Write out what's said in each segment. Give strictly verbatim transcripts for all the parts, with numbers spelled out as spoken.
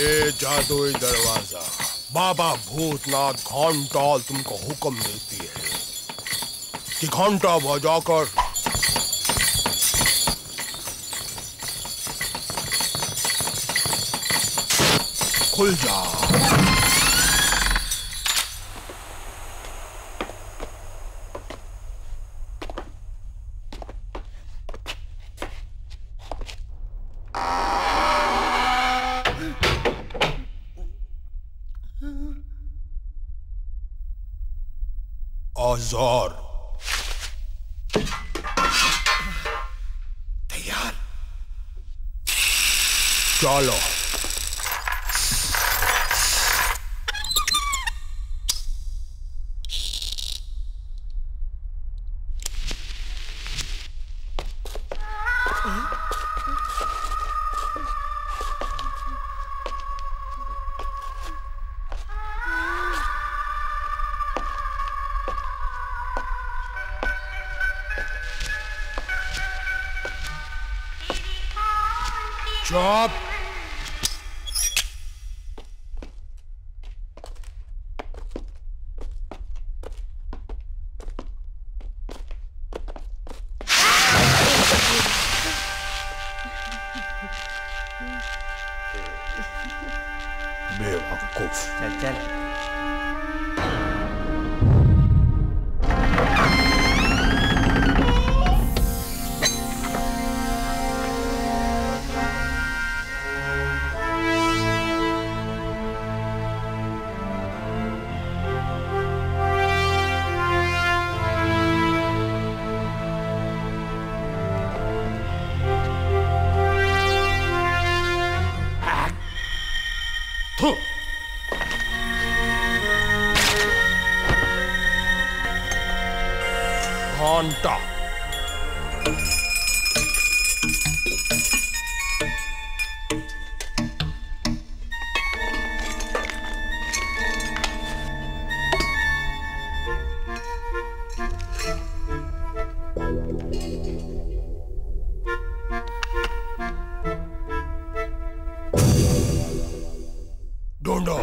ये जादुई दरवाजा बाबा भूतनाथ घंटाल तुमको हुक्म देती है कि घंटा बजाकर खुल जा। औजार तैयार। चलो। चुप। बेवकूफ। चल चल। घंटा ढूंढो।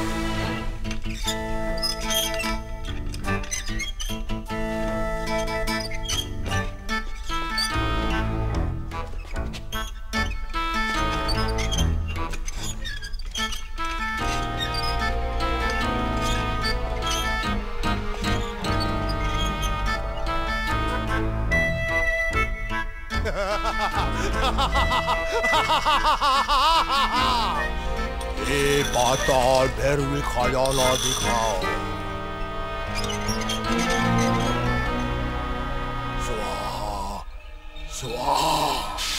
ये पाताल भैरवी खजाना दिखाओ। स्वाहा स्वाहा।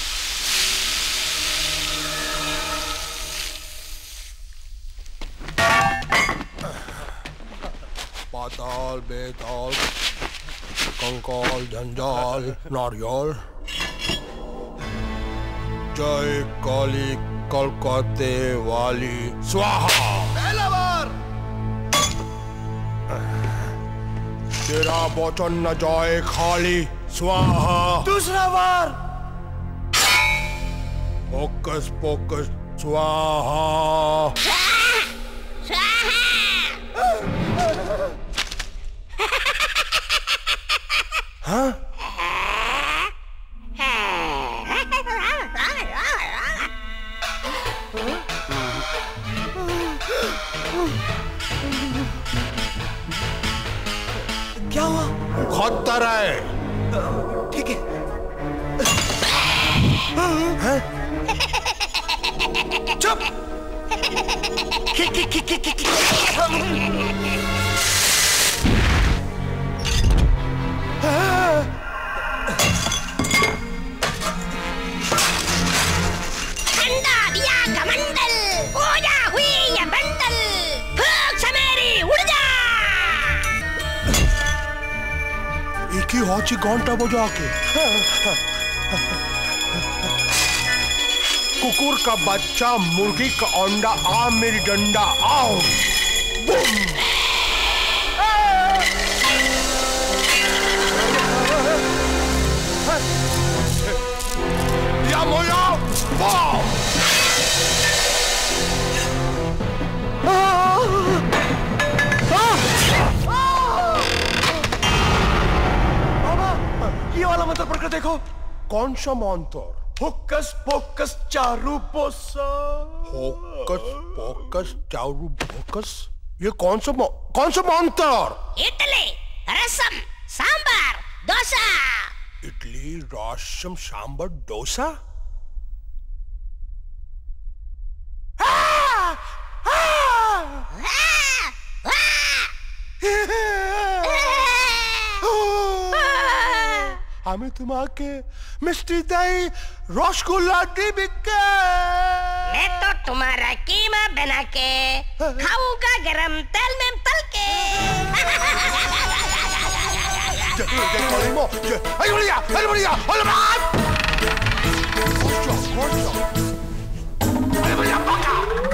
पाताल बेताल कंकाल जंजाल नारियल। जय काली कलकत्ते वाली स्वाहा। पहला बार। तेरा वचन न जाए खाली स्वाहा। दूसरा बार। फोकस फोकस स्वाहा। हाँ? क्या हुआ? खतर है। ठीक है। चुप। कि- कि- कि- कि- कि- कि- ठंडा दिया कमंडल, पूजा हुई ये बंडल, भूख से मेरी उड़ जा। एक ही हौची घंटा बजा के कुकुर का बच्चा मुर्गी का अंडा आ मेरी डंडा आओ। बूम। या मोया वाह। वाला मंत्र पढ़कर देखो। कौन सा मंत्र? होकस पोकस चारू पोसा। होकस पोकस चारू पोकस? ये कौन सा कौन सा मंत्र? इडली, रसम, सांबर, डोसा। इडली, रसम, सांबर, डोसा? আমি তোমাকে মিষ্টি দই রসগোল্লা দিবি কে? मैं तो तुम्हारा कीमा बना के खाऊंगा गरम तेल में तल के। Ay, María, ay, María, hola, man. Corta, corta. Ay, María, vaca.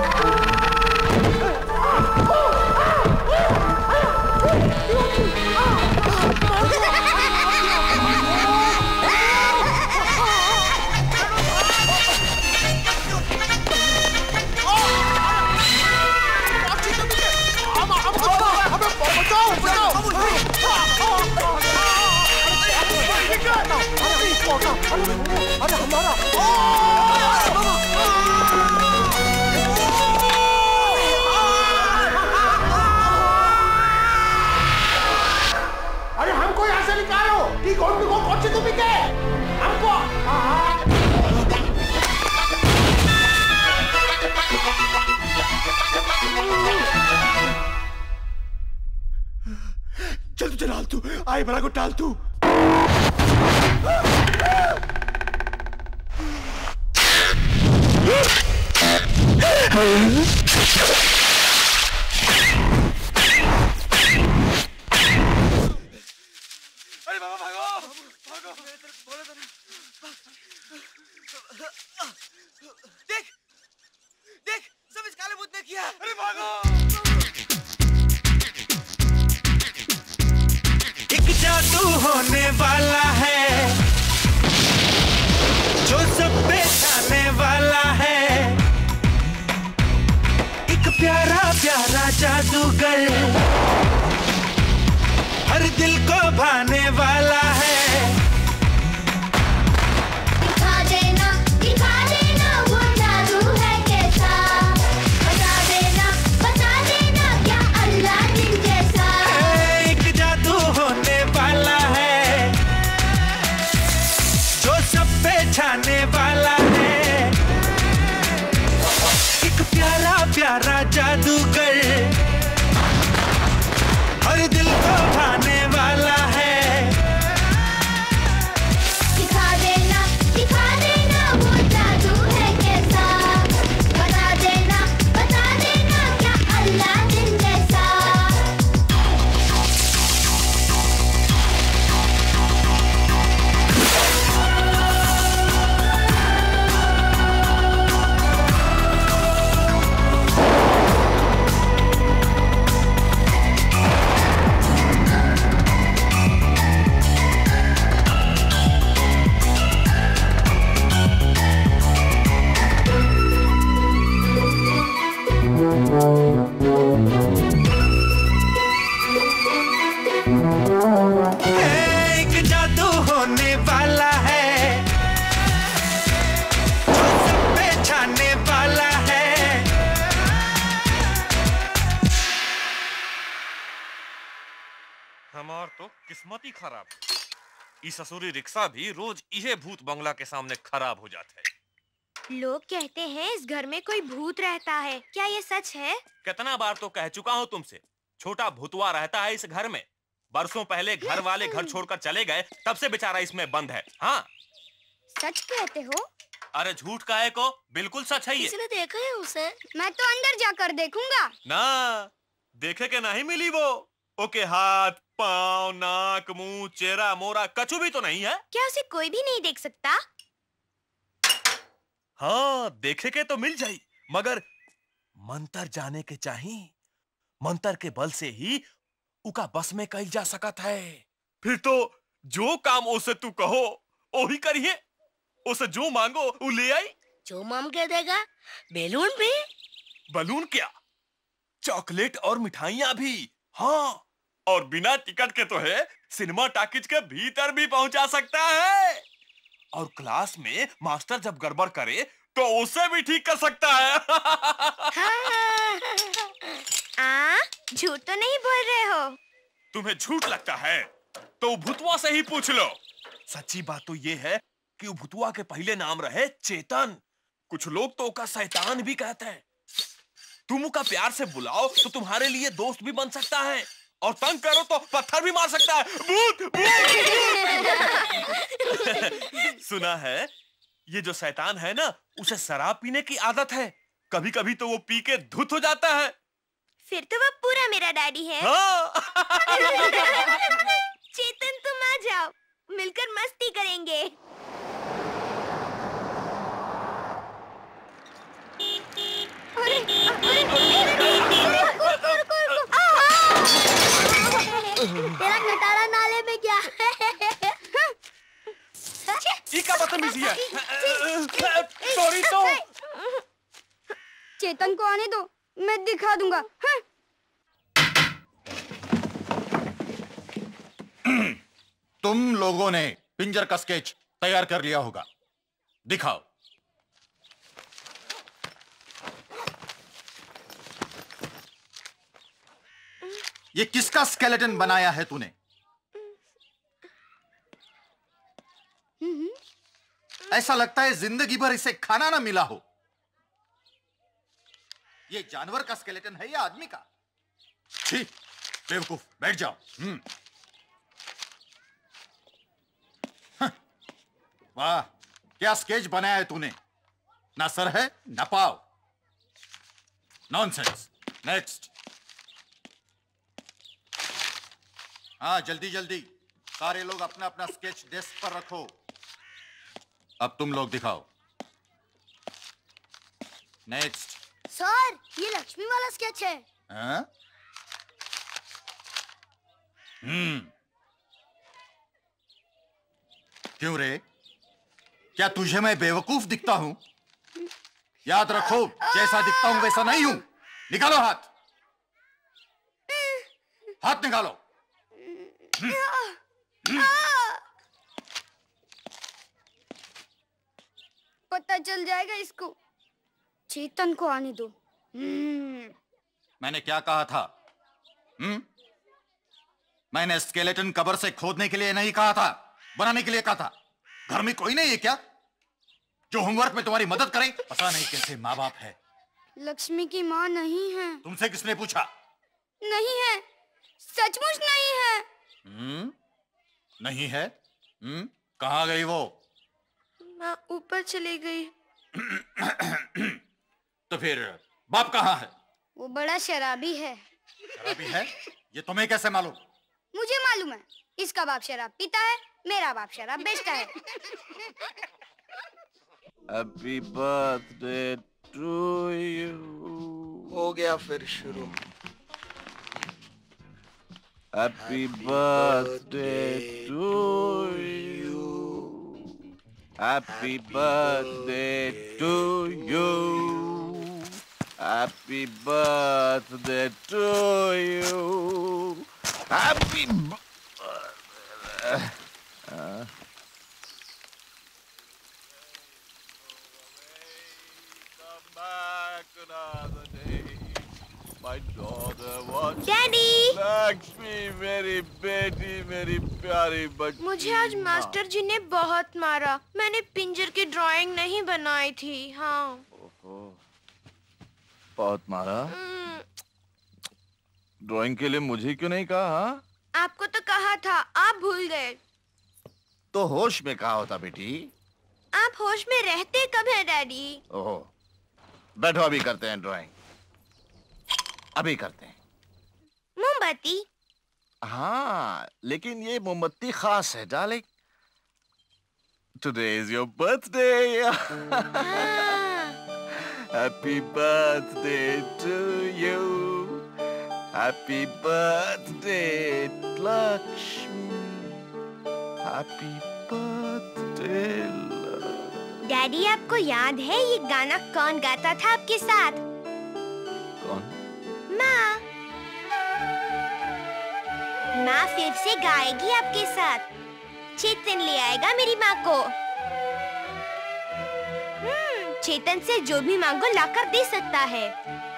अरे हमारा अरे हमको यहाँ से निकालो। की कौन को कौन सी तुम के हमको चल तू चल तू आई बड़ा को टाल तू। अरे बाबा भागो भागो। देख देख सब इस काले भूत ने किया। अरे भागो। एक जादू होने वाला है जो सब पे छाने वाला है। एक प्यारा प्यारा जादूगर हर दिल को भाने वाला है। दिखा देना दिखा देना वो जादू है कैसा। बता देना बता देना क्या अल्लादीन जैसा। एक जादू होने वाला है जो सब पे छाने वाला है। एक प्यारा प्यारा जादूगर हर दिल को भाने वाला है। दिखा देना दिखा देना वो जादू है कैसा। बता देना बता देना क्या अल्लादीन जैसा। एक जादू होने वाला है जो सब पे छाने वाला है। हमार तो किस्मत ही खराब। ई ससुरी रिक्शा भी रोज इहे भूत बंगला के सामने खराब हो जाता है। लोग कहते हैं इस घर में कोई भूत रहता है, क्या ये सच है? कितना बार तो कह चुका हूँ तुमसे, छोटा भूतवा रहता है इस घर में। बरसों पहले घर वाले घर छोड़कर चले गए, तब से बेचारा इसमें बंद है। हाँ सच कहते हो? अरे झूठ काहे को, बिल्कुल सच है ये। किसी ने देखा है उसे? मैं तो अंदर जाकर देखूंगा। ना देखे के नहीं मिली वो। ओके हाथ पाँव नाक मुंह चेहरा मोरा कछु भी तो नहीं है। क्या उसे कोई भी नहीं देख सकता? हाँ देखे के तो मिल जाई, मगर मंतर जाने के चाहिए। मंतर के बल से ही उका बस में कही जा सकत है। फिर तो जो काम उसे तू कहो वही करिए। उसे जो मांगो वो ले आई। जो मांग के देगा? बैलून भी? बलून क्या, चॉकलेट और मिठाइयां भी। हाँ और बिना टिकट के तो है सिनेमा टाकीज के भीतर भी पहुंचा सकता है और क्लास में मास्टर जब गड़बड़ करे तो उसे भी ठीक कर सकता है। आ, झूठ तो नहीं बोल रहे हो? तुम्हें झूठ लगता है तो भूतवा से ही पूछ लो। सच्ची बात तो ये है कि भूतवा के पहले नाम रहे चेतन। कुछ लोग तो उसका शैतान भी कहते हैं। तुम उसका प्यार से बुलाओ तो तुम्हारे लिए दोस्त भी बन सकता है और तंग करो तो पत्थर भी मार सकता है। भूत, भूत। सुना है ये जो शैतान है ना, उसे शराब पीने की आदत है। कभी कभी तो वो पी के धुत हो जाता है। फिर तो वो पूरा मेरा डैडी है। हाँ। चेतन तुम आ जाओ, मिलकर मस्ती करेंगे। अरे, अरे, तेरा खटारा नाले में क्या है? ये क्या बदतमीजी है? सॉरी तो। चेतन को आने दो, मैं दिखा दूंगा। हाँ? तुम लोगों ने पिंजर का स्केच तैयार कर लिया होगा, दिखाओ। ये किसका स्केलेटन बनाया है तूने? ऐसा लगता है जिंदगी भर इसे खाना ना मिला हो। ये जानवर का स्केलेटन है या आदमी का? छी, बेवकूफ, बैठ जाओ। हम्म वाह, क्या स्केच बनाया है तूने। ना सर है ना पाव। नॉनसेंस। नेक्स्ट। हाँ, जल्दी जल्दी सारे लोग अपना अपना स्केच डेस्क पर रखो। अब तुम लोग दिखाओ। नेक्स्ट। सर, ये लक्ष्मी वाला स्केच है। हाँ? हम्म क्यों रे, क्या तुझे मैं बेवकूफ दिखता हूं? याद रखो, जैसा दिखता हूं वैसा नहीं हूं। निकालो हाथ, हाथ निकालो। पता चल जाएगा इसको। चेतन को आने दो। मैंने क्या कहा था? हम्म मैंने स्केलेटन कबर से खोदने के लिए नहीं कहा था, बनाने के लिए कहा था। घर में कोई नहीं है क्या जो होमवर्क में तुम्हारी मदद करे? पता नहीं कैसे माँ बाप है। लक्ष्मी की माँ नहीं है। तुमसे किसने पूछा? नहीं है, सचमुच नहीं है। हम्म नहीं है? हम्म कहाँ गई वो? माँ ऊपर चली गई। तो फिर बाप कहाँ है? वो बड़ा शराबी है। शराबी है? ये तुम्हें कैसे मालूम? मुझे मालूम है। इसका बाप शराब पीता है, मेरा बाप शराब बेचता है। Happy birthday to you. हो गया फिर शुरू। Happy birthday to you. Happy birthday to you. Happy birthday to you. Happy birthday. Uh. Come back another day. My daughter was daddy, Lakshmi, मेरी बेटी, मेरी प्यारी बच्ची। मुझे आज मास्टर जी ने बहुत मारा। मैंने पिंजर की ड्राइंग नहीं बनाई थी। हाँ। ओहो, बहुत मारा? हम्म, ड्राइंग के लिए मुझे क्यों नहीं कहा? हाँ? आपको तो कहा था, आप भूल गए। तो होश में कहा होता बेटी। आप होश में रहते कब है डैडी? ओहो, बैठो, अभी करते हैं ड्राइंग। अभी करते हैं। मोमबत्ती? हाँ, लेकिन ये मोमबत्ती खास है darling. Today is your birthday. Happy birthday to you. Happy birthday, Lakshmi. Happy birthday, Lakshmi. Daddy, आपको याद है ये गाना कौन गाता था आपके साथ? कौन? माँ। माँ फिर से गाएगी आपके साथ। चेतन ले आएगा मेरी माँ को। हम्म, चेतन से जो भी मांगो लाकर दे सकता है।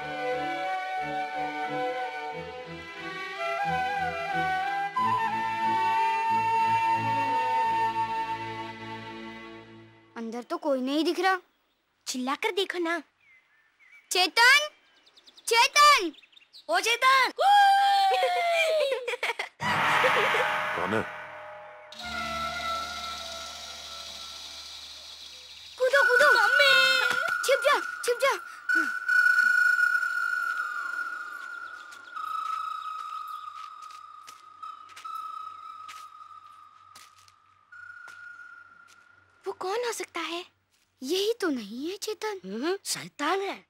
अंदर तो कोई नहीं दिख रहा। चिल्लाकर देखो ना। चेतन, चेतन, ओ चेतन। कौन है? कूदो कूदो। मम्मी, छिप जा, छिप जा। वो कौन हो सकता है? यही तो नहीं है चेतन, शैतान है।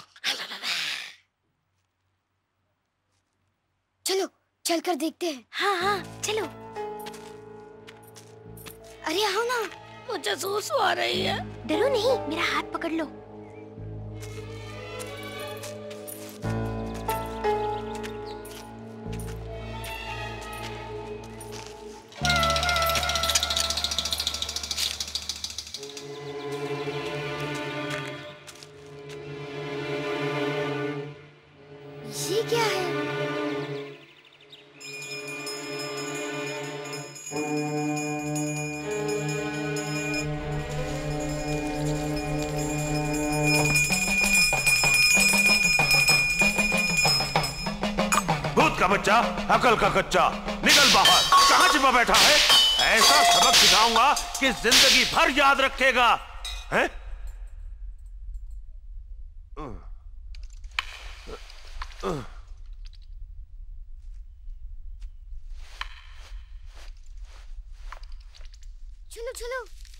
चलो चलकर देखते हैं। हाँ हाँ चलो। अरे आओ ना। मुझे सुसु आ रही है। डरो नहीं, मेरा हाथ पकड़ लो। ये क्या है? भूत का बच्चा, अकल का कच्चा, निकल बाहर। कहाँ छिपा बैठा है? ऐसा सबक सिखाऊंगा कि जिंदगी भर याद रखेगा। हैं? चलो चलो।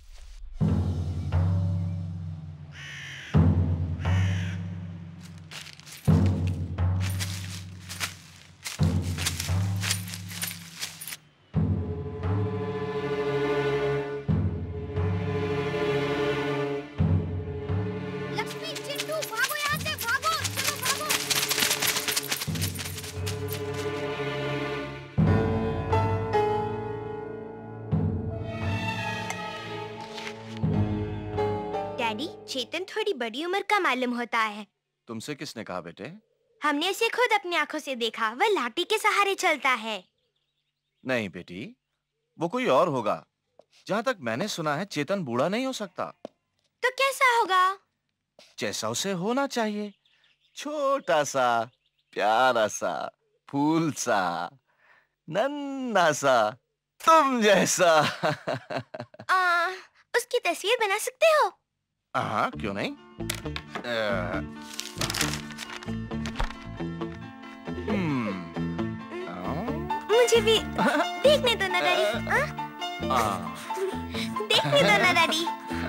लक्ष्मी, चिंटू, भागो यहाँ से, भागो, चलो भागो। डैडी, चेतन थोड़ी बड़ी उम्र का मालूम होता है। तुमसे किसने कहा बेटे? हमने उसे खुद अपनी आंखों से देखा। वह लाठी के सहारे चलता है। नहीं बेटी, वो कोई और होगा। जहाँ तक मैंने सुना है, चेतन बूढ़ा नहीं हो सकता। तो कैसा होगा? जैसा उसे होना चाहिए, छोटा सा, प्यारा सा, फूल सा, नन्हा सा, तुम जैसा। आ, उसकी तस्वीर बना सकते हो? हाँ, क्यों नहीं? आ, हम्म, मुझे भी देखने दो ना डैडी। आ, देखने दो ना डैडी।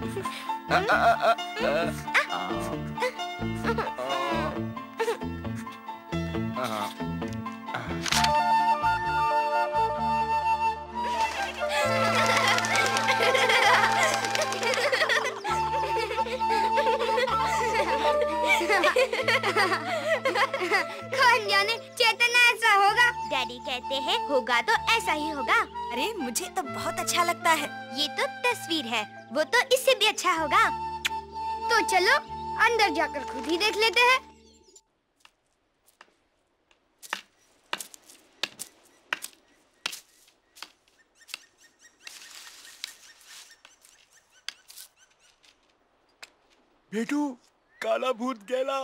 कौन जाने चेतन ऐसा होगा। डैडी कहते हैं होगा तो ऐसा ही होगा। अरे मुझे तो बहुत अच्छा लगता है। ये तो तस्वीर है, वो तो इससे भी अच्छा होगा। तो चलो अंदर जाकर खुद ही देख लेते हैं। बेटू, काला भूत गेला।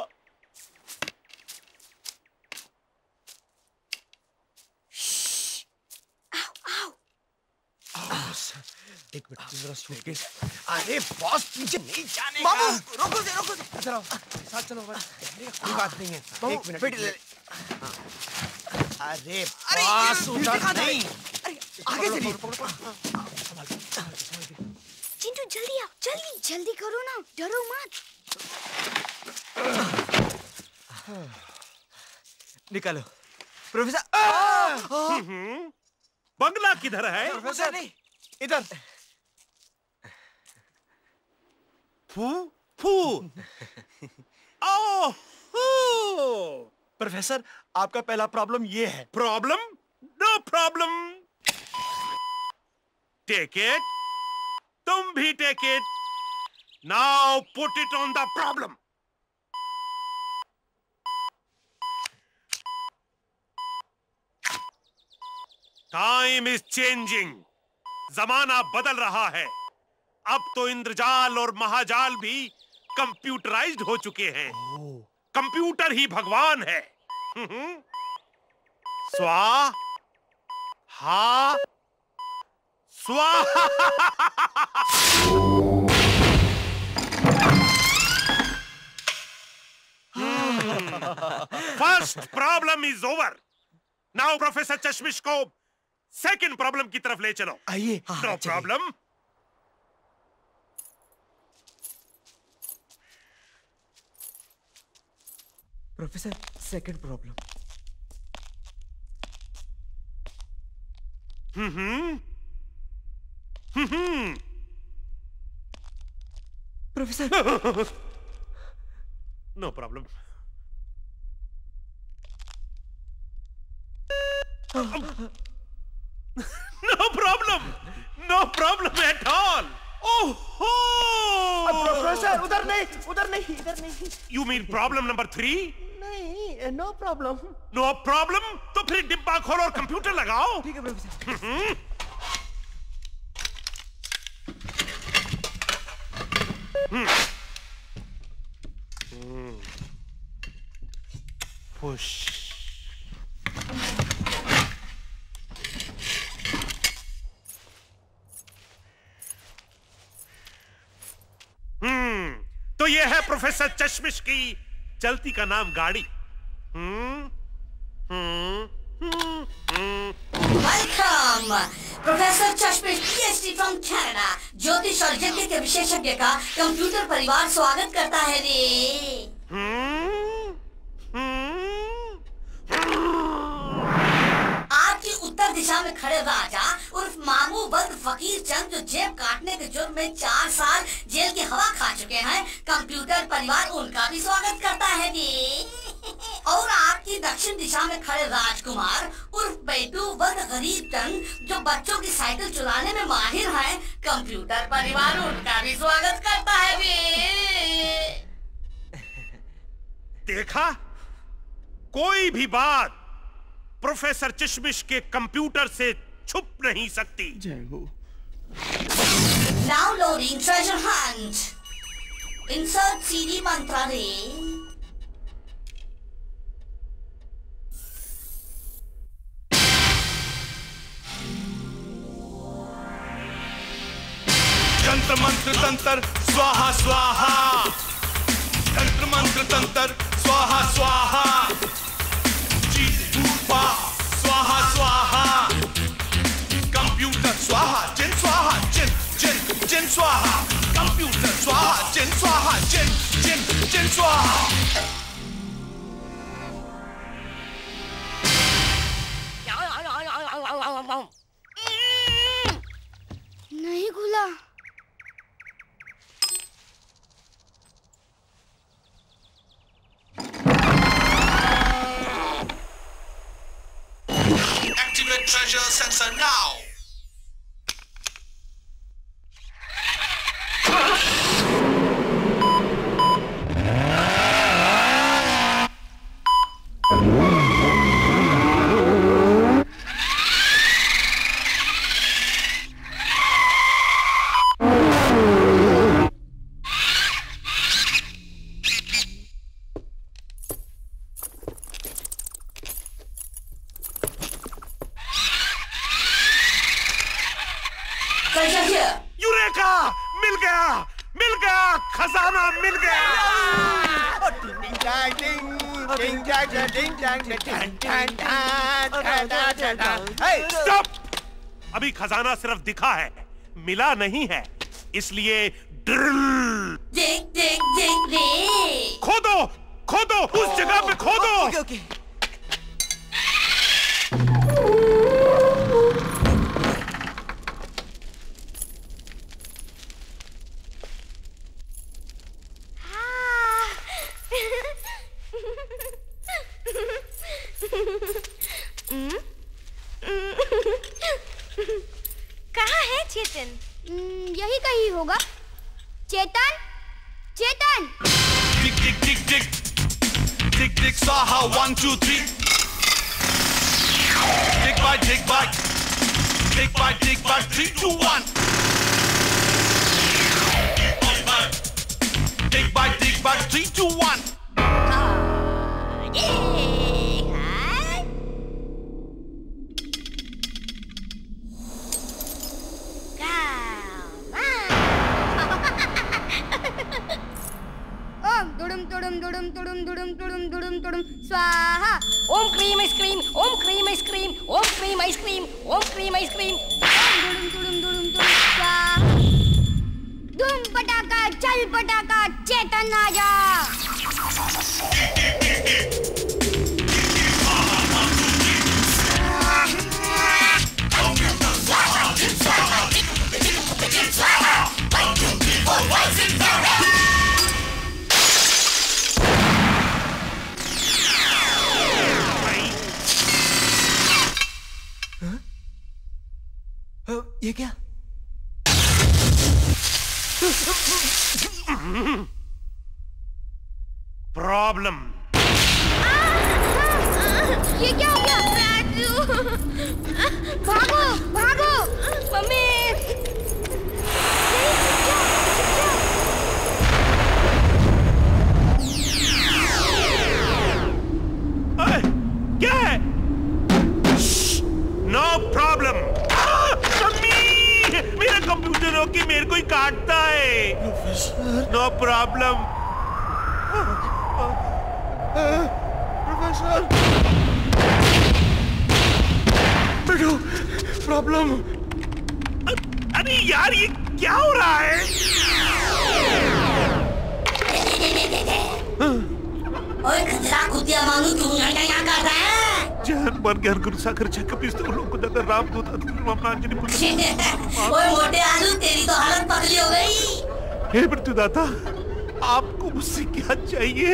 एक मिनट जरा सुन के। अरे बॉस, मुझे नहीं जाने का। बाबू रोको से रोको से। चलो साथ चलो बस। कोई बात नहीं है। एक मिनट पेटी ले ले। अरे बॉस उधर नहीं। अरे आगे चलिए। चिंटू जल्दी आओ, जल्दी जल्दी करो ना, डरो मत। निकालो प्रोफेसर। बंगला किधर है? प्रोफेसर नहीं, इधर। फू फू ओ प्रोफेसर, आपका पहला प्रॉब्लम ये है। Problem? No problem. Take it, तुम भी take it. Now put it on the problem. Time is changing, जमाना बदल रहा है। अब तो इंद्रजाल और महाजाल भी कंप्यूटराइज्ड हो चुके हैं। कंप्यूटर ही भगवान है। स्वा हा स्वाहा। First problem is over. Now professor चश्मिश को सेकंड प्रॉब्लम की तरफ ले चलो। आइए। No problem. Professor second problem. Hmm hmm professor. No problem. No problem, no problem at all. Oh, professor उधर नहीं, उधर नहीं, इधर नहीं। You mean problem number three? नहीं, नो प्रॉब्लम। No problem? तो फिर डिब्बा खोलो और कंप्यूटर लगाओ। ठीक है प्रोफेसर। पुश। हम्म तो ये है प्रोफेसर चश्मिश की चलती का नाम गाड़ी। हम्म हम्म वेलकम प्रोफेसर चश्मिश पीएचडी फ्रॉम कनाडा। ज्योतिष और यज्ञ के विशेषज्ञ का कंप्यूटर परिवार स्वागत करता है रे। आपकी उत्तर दिशा में खड़े राजा उर्फ मामू बंद फकीर चंद, जो जेब काटने के जुर्म में चार साल जेल की हवा खा चुके हैं, कंप्यूटर परिवार उनका भी स्वागत करता है जी। और आपकी दक्षिण दिशा में खड़े राजकुमार उर्फ बेटू वध गरीब चंद, जो बच्चों की साइकिल चुराने में माहिर हैं, कंप्यूटर परिवार उनका भी स्वागत करता है जी। देखा, कोई भी बात प्रोफेसर चश्मिश के कंप्यूटर से छुप नहीं सकती। जय हो। Now loading treasure hunt. Insert C D mantra रे। तंत्र मंत्र तंत्र स्वाहा स्वाहा, तंत्र मंत्र तंत्र स्वाहा स्वाहा, जीत भूपा स्वाहा स्वाहा, कंप्यूटर स्वाहा जिन स्वाहा जिन जिन जिन स्वाहा, कंप्यूटर स्वाहा जिन स्वाहा जिन जिन जिन स्वाहा। नहीं खुला। Activate treasure sensor now. Eureka! मिल गया, मिल गया, खजाना मिल गया। स्टॉप! अभी खजाना सिर्फ दिखा है, मिला नहीं है, इसलिए ड्रिल। देख देख देख रे। खोदो, खोदो, उस जगह पे खोदो। Okay okay. सही होगा। Chetan, Chetan. Tick tick tick tick tick tick साहा one two three tick by tick by tick by tick by three two one tick by tick by three two one दुडुम दुडुम दुडुम दुडुम दुडुम दुडुम दुडुम दुडुम स्वाहा। ओम क्रीम आइसक्रीम, ओम क्रीम आइसक्रीम, ओम क्रीम आइसक्रीम, ओम क्रीम आइसक्रीम। दुडुम दुडुम दुडुम दुडुम स्वाहा। धूम पटाखा चल पटाखा चेतन आजा। ये क्या? प्रॉब्लम। ये क्या हो गया? राजू, भागो भागो। मम्मी क्या है? No problem. मेरा कंप्यूटर होके मेरे को ही काटता है। No problem. प्रोफेसर बेटू प्रॉब्लम। अरे यार ये क्या हो रहा है? ओए खतरा कुतिया मांगू तू यहाँ यहाँ कर रहा है? जान पर ज्ञान गुरु सागर चक्कर पिस्तौल को जाकर राम दूत अतुल ओए मोटे आलू तेरी तो हालत पगली हो गई। हे मृत्युदाता आपको मुझसे क्या चाहिए?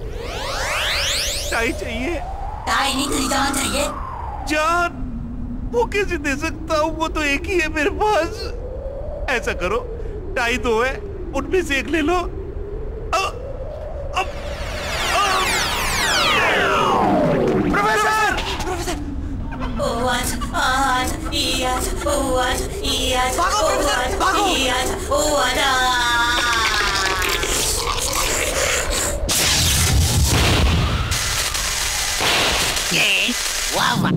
टाई चाहिए? टाई नहीं तेरी जान चाहिए। जान वो कैसे दे सकता हूँ? वो तो एक ही है मेरे पास। ऐसा करो टाई दो है उनमें से एक ले लो। अब अब प्रोफेसर प्रोफेसर ओ आज आज ई आज ओ आज ई आज भागो प्रोफेसर भागो ई आज ओ आज ये वाह वाह।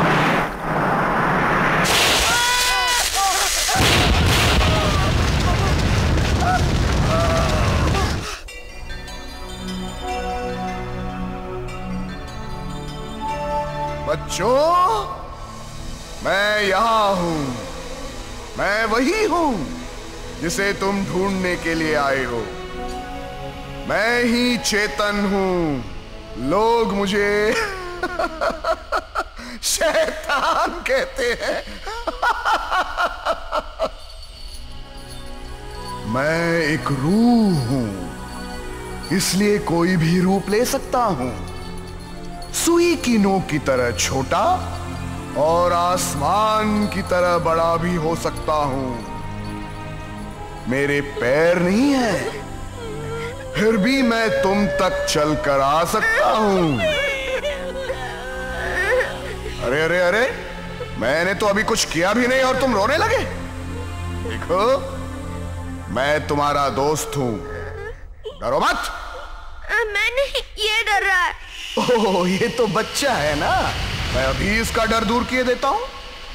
बच्चों मैं यहाँ हूँ। मैं वही हूँ जिसे तुम ढूंढने के लिए आए हो। मैं ही चेतन हूँ। लोग मुझे शैतान कहते हैं। मैं एक रूह हूँ इसलिए कोई भी रूप ले सकता हूँ। सुई की नोक की तरह छोटा और आसमान की तरह बड़ा भी हो सकता हूं। मेरे पैर नहीं है फिर भी मैं तुम तक चलकर आ सकता हूं। अरे अरे अरे मैंने तो अभी कुछ किया भी नहीं और तुम रोने लगे। देखो मैं तुम्हारा दोस्त हूं, डरो मत। मैं नहीं, ये डर रहा है। ओह ये तो बच्चा है ना, मैं अभी इसका डर दूर किए देता हूं।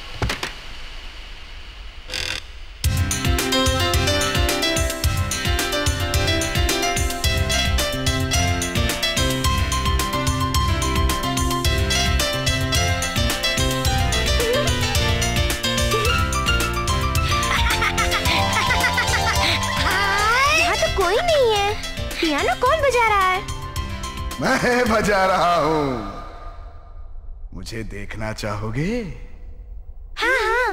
यहाँ तो कोई नहीं है। पियानो कौन बजा रहा है? मैं बजा रहा हूं। मुझे देखना चाहोगे? हाँ हाँ।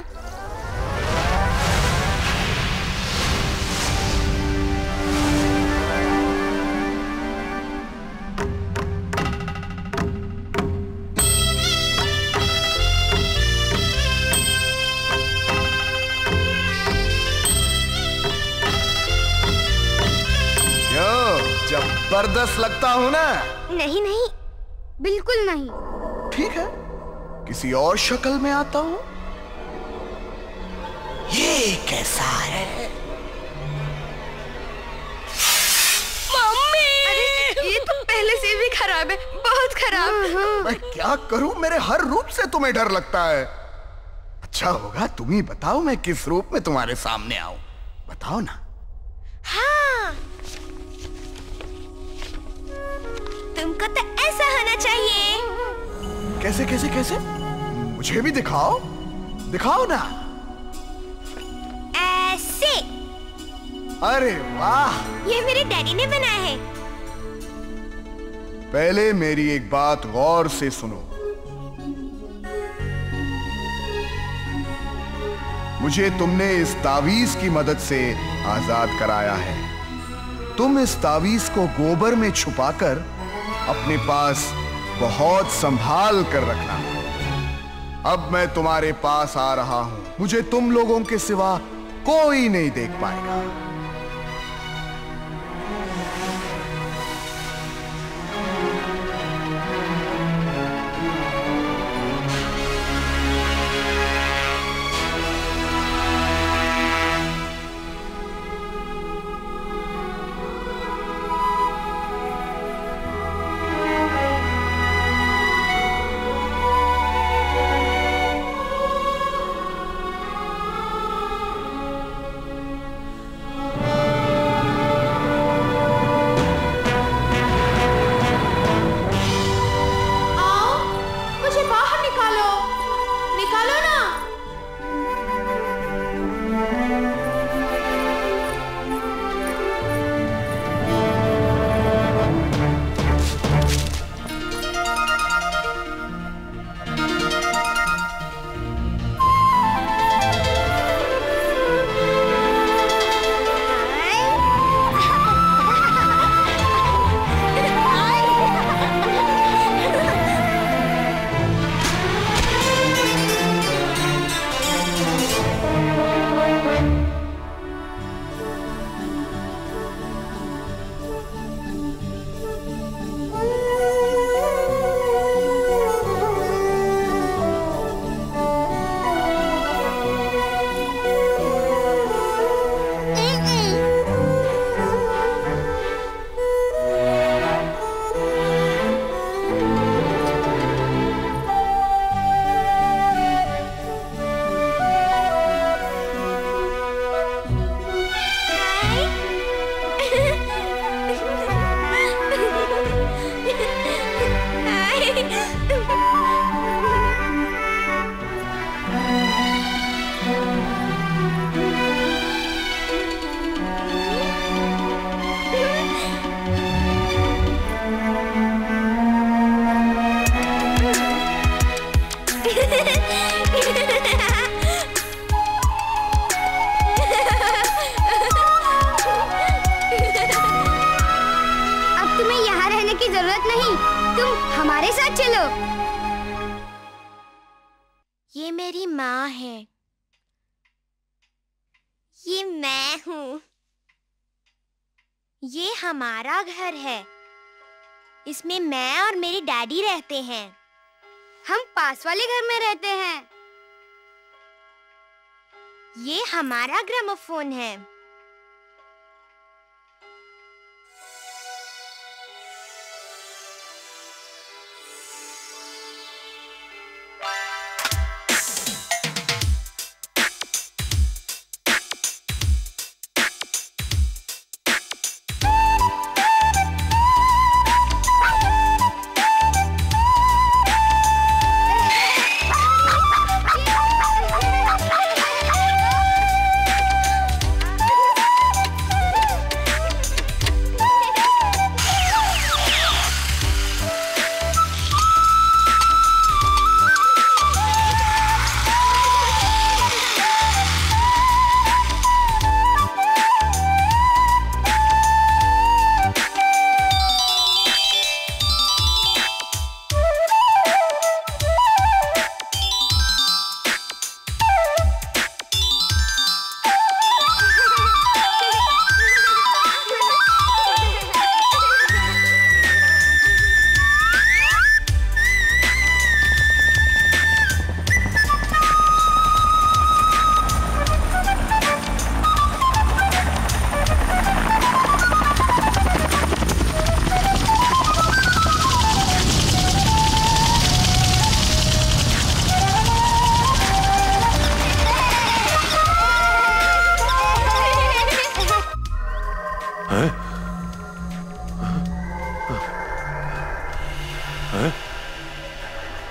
जबरदस्त लगता हूँ ना? नहीं नहीं, बिल्कुल नहीं। ठीक है, किसी और शक्ल में आता हूँ। ये कैसा है? मम्मी! अरे ये तो पहले से भी खराब है, बहुत खराब। मैं क्या करूं, मेरे हर रूप से तुम्हें डर लगता है। अच्छा होगा तुम ही बताओ मैं किस रूप में तुम्हारे सामने आऊं, बताओ ना। हाँ, तुमको तो ऐसा होना चाहिए। कैसे कैसे कैसे? मुझे भी दिखाओ, दिखाओ ना। ऐसे। अरे वाह, ये मेरे डैडी ने बनाया है। पहले मेरी एक बात गौर से सुनो। मुझे तुमने इस तावीज की मदद से आजाद कराया है। तुम इस तावीज को गोबर में छुपाकर अपने पास बहुत संभाल कर रखना। अब मैं तुम्हारे पास आ रहा हूं। मुझे तुम लोगों के सिवा कोई नहीं देख पाएगा। हमारे साथ चलो। ये मेरी माँ है। ये मैं हूँ। ये हमारा घर है। इसमें मैं और मेरी डैडी रहते हैं। हम पास वाले घर में रहते हैं। ये हमारा ग्रामोफोन है।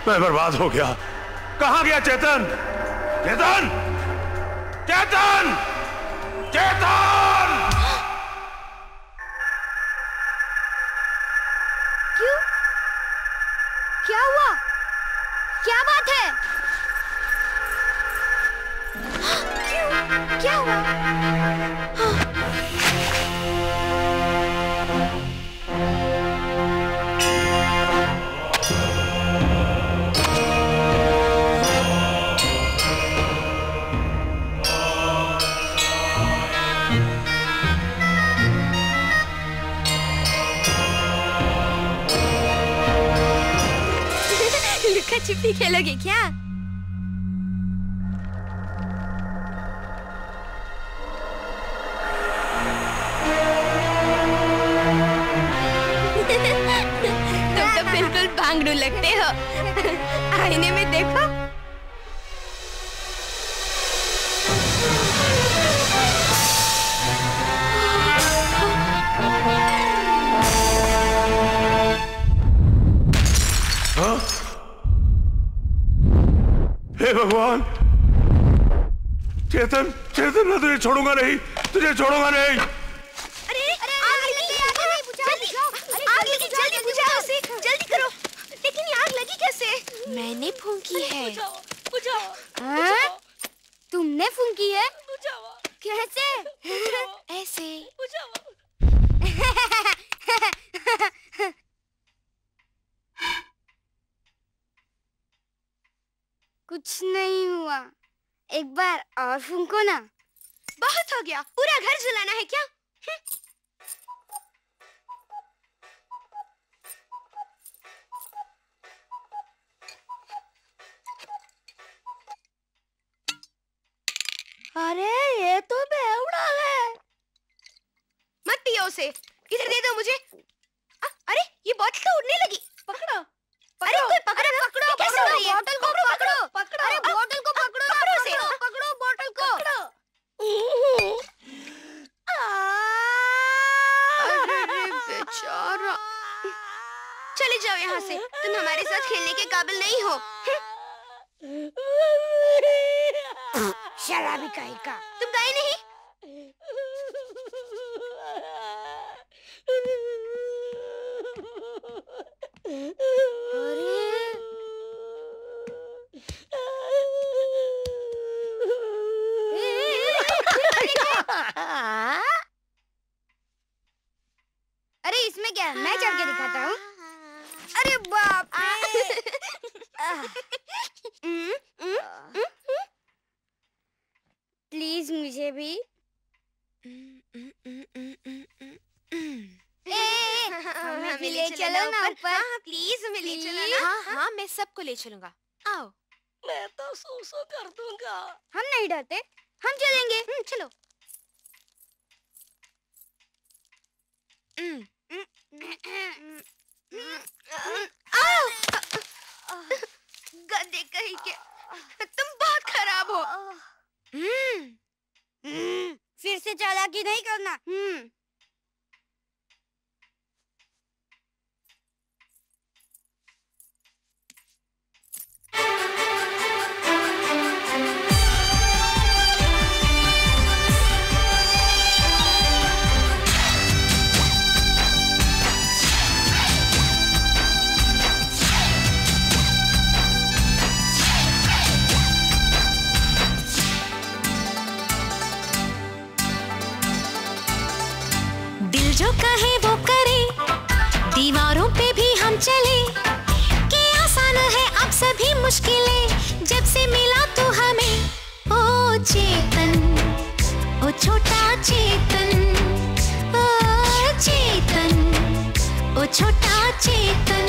मैं बर्बाद हो गया। कहां गया चेतन? चेतन! चेतन! चेतन! क्यों? क्या हुआ? क्या बात है? क्यों? क्या हुआ? लुका छिपी खेलोगे क्या? तुम तो बिल्कुल भांगड़ू लगते हो। आईने में देखो। हाँ? हे भगवान! चेतन, चेतन, मैं तुझे छोड़ूंगा नहीं, तुझे छोड़ूंगा नहीं। अरे, अरे, आग लगी, आग लगी, बुझाओ, बुझाओ, आग लगी, जल्दी बुझाओ उसे, जल्दी करो। लेकिन ये आग लगी कैसे? मैंने फूंकी है। बुझाओ, बुझाओ, हाँ? तुमने फूंकी है? बुझाओ, कैसे? ऐसे। बुझाओ। कुछ नहीं हुआ। एक बार और फूंको ना। बहुत हो गया, पूरा घर जलाना है क्या? अरे ये तो बेवड़ा है। मत पियो उसे, इधर दे दो मुझे। आ, अरे ये बोतल तो उड़ने लगी। पकड़ो। अरे कोई पकड़ो, पकड़ो, कैसे हो रही है? बोतल को पकड़ो, पकड़ो। अरे बोतल को पकड़ो, पकड़ो उसे, पकड़ो बोतल को। अरे बेचारा। चले जाओ यहाँ से, तुम हमारे साथ खेलने के काबिल नहीं हो। शराबी कहीं का। तुम गए नहीं? अरे इसमें क्या है? मैं चढ़ के दिखाता हूँ। अरे बाप प्लीज मुझे भी। हमें ले चलो ना ऊपर। प्लीज हमें ले चलो ना। हाँ हाँ मैं सबको ले चलूंगा। आओ। मैं तो सूसू कर दूंगा। हम नहीं डरते, हम चलेंगे। चलो। गधे कहीं के, तुम बहुत खराब हो। फिर से चालाकी नहीं करना। जो कहे वो करे, दीवारों पे भी हम चले, कि आसान है अब सभी मुश्किलें जब से मिला तू हमें। ओ चेतन, ओ छोटा चेतन, ओ चेतन, ओ छोटा चेतन।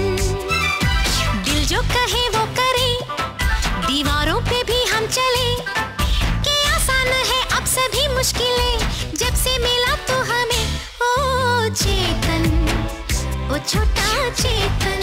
दिल जो कहे वो करे, दीवारों पे भी हम चले, कि आसान है अब सभी मुश्किलें जब से मिला तू हमें। ओ चेतन, ओ छोटा चेतन।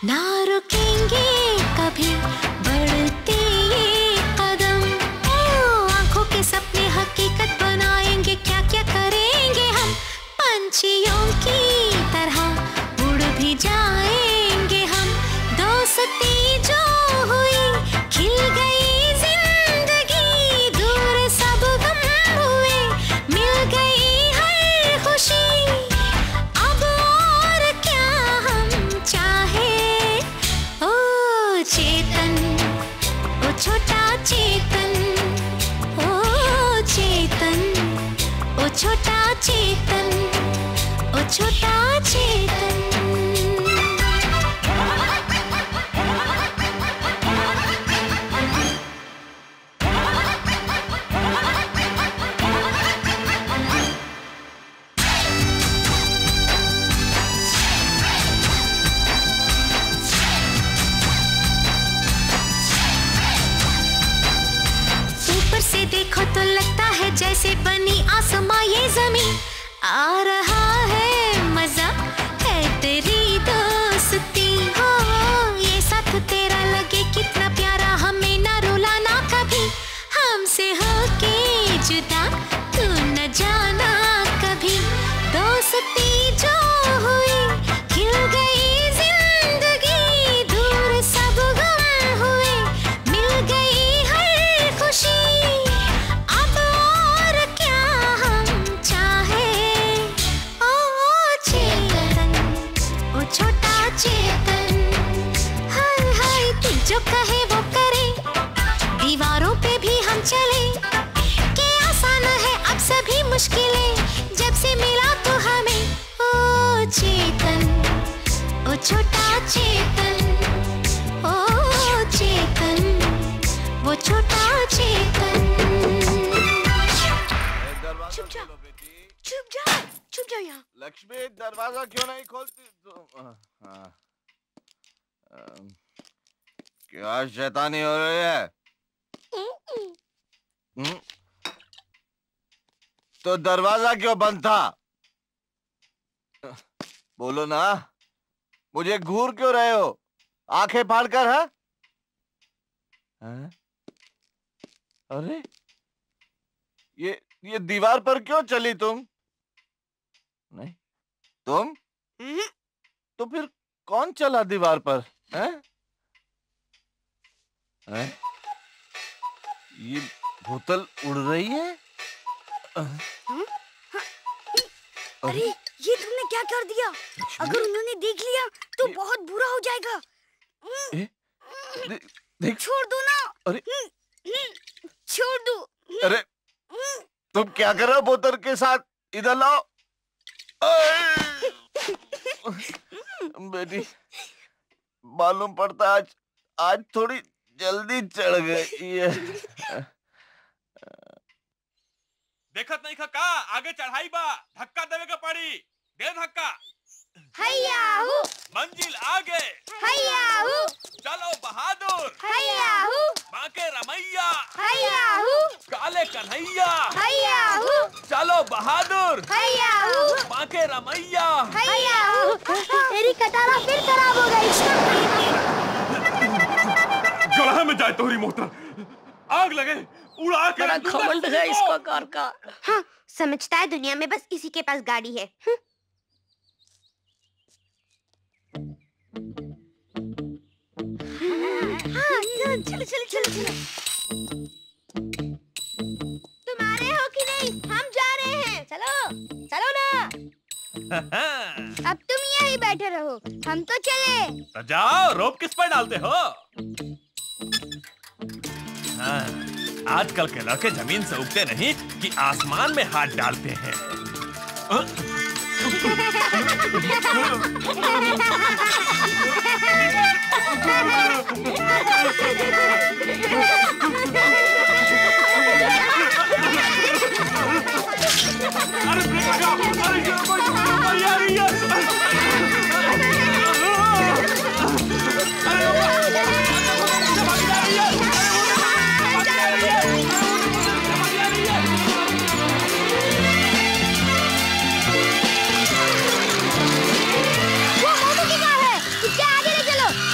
ना रुकेंगे कभी बढ़ते ये कदम। ओ आंखों के सपने हकीकत बनाएंगे, क्या क्या करेंगे हम। पंछियों की तरह उड़ भी जाएंगे हम। दोस्ती जो हुई खिल गई जिंदगी, दूर सब गम हुए मिल गई हर खुशी। अब और क्या हम चाहे। ओ चेतन, ओ छोटा चेतन, ओ चेतन, ओ छोटा चेतन, ओ छोटा चेतन। ऊपर से देखो तो लगता है जैसे बनी आसमां ये जमीन। आ रहा है मजा, है तेरी दोस्ती। हो ये साथ तेरा लगे कितना प्यारा, हमें ना रुलाना कभी। हमसे होके जुदा तू न जाना कभी। दोस्ती जो हुई खिल गई जिंदगी, दूर सब गम हुए मिल गई हर खुशी। अब और क्या हम चाहे। ओ चेतन, ओ छोटा चेतन, हाय हाय तू जो कहे वो करे, दीवारों पे भी हम चले। के आसान है अब सभी मुश्किलें, जब से मिला तो हमें। ओ चेतन, ओ छोटा चेतन, ओ चेतन, वो छोटा चेतन। चुप जा, चुप जा, चुप जा यहाँ। लक्ष्मी दरवाजा क्यों नहीं खोलती तुम? हाँ। अम, क्या शैतानी हो रही है? हम्म? तो दरवाजा क्यों बंद था? बोलो ना, मुझे घूर क्यों रहे हो? आंखें फाड़ कर है? हैं? अरे ये ये दीवार पर क्यों चली तुम? नहीं तुम? तो फिर कौन चला दीवार पर? हैं? हैं? ये बोतल उड़ रही है? अरे ये तुमने क्या कर दिया? अगर उन्होंने देख लिया तो बहुत बुरा हो जाएगा। ए, दे, देख छोड़ दो ना। अरे छोड़ दो। अरे तुम क्या कर रहे हो बोतल के साथ? इधर लाओ। बेटी मालूम पड़ता आज आज थोड़ी जल्दी चढ़ गई है। देखत नहीं का आगे चढ़ाई बा, धक्का देवे के पड़ी। दे धक्का। हैयाहू, मंजिल आगे। हैयाहू, चलो बहादुर। हैयाहू, बांके रमैया। हैयाहू, काले कन्हैया। हैयाहू, चलो बहादुर। हैयाहू, बांके रमैया। हैयाहू। तेरी कटारा फिर खराब हो गई। गला में जाए तोरी मोटर, आग लगे उड़ा के। बड़ा घमंड है इसका कार का। हाँ, समझता है दुनिया में बस इसी के पास गाड़ी है। हाँ, चलो चलो चलो चलो। तुम आ रहे हो कि नहीं? हम जा रहे हैं। चलो चलो ना। अब तुम यहीं बैठे रहो, हम तो चले। तो जाओ, रोप किस पर डालते हो? हाँ, आजकल के लड़के जमीन से उगते नहीं कि आसमान में हाथ डालते हैं। अरे ब्रेक लगाओ, अरे ये कोई कोई आ रही है। वो मोटू की कार है, इसके आगे ले चलो।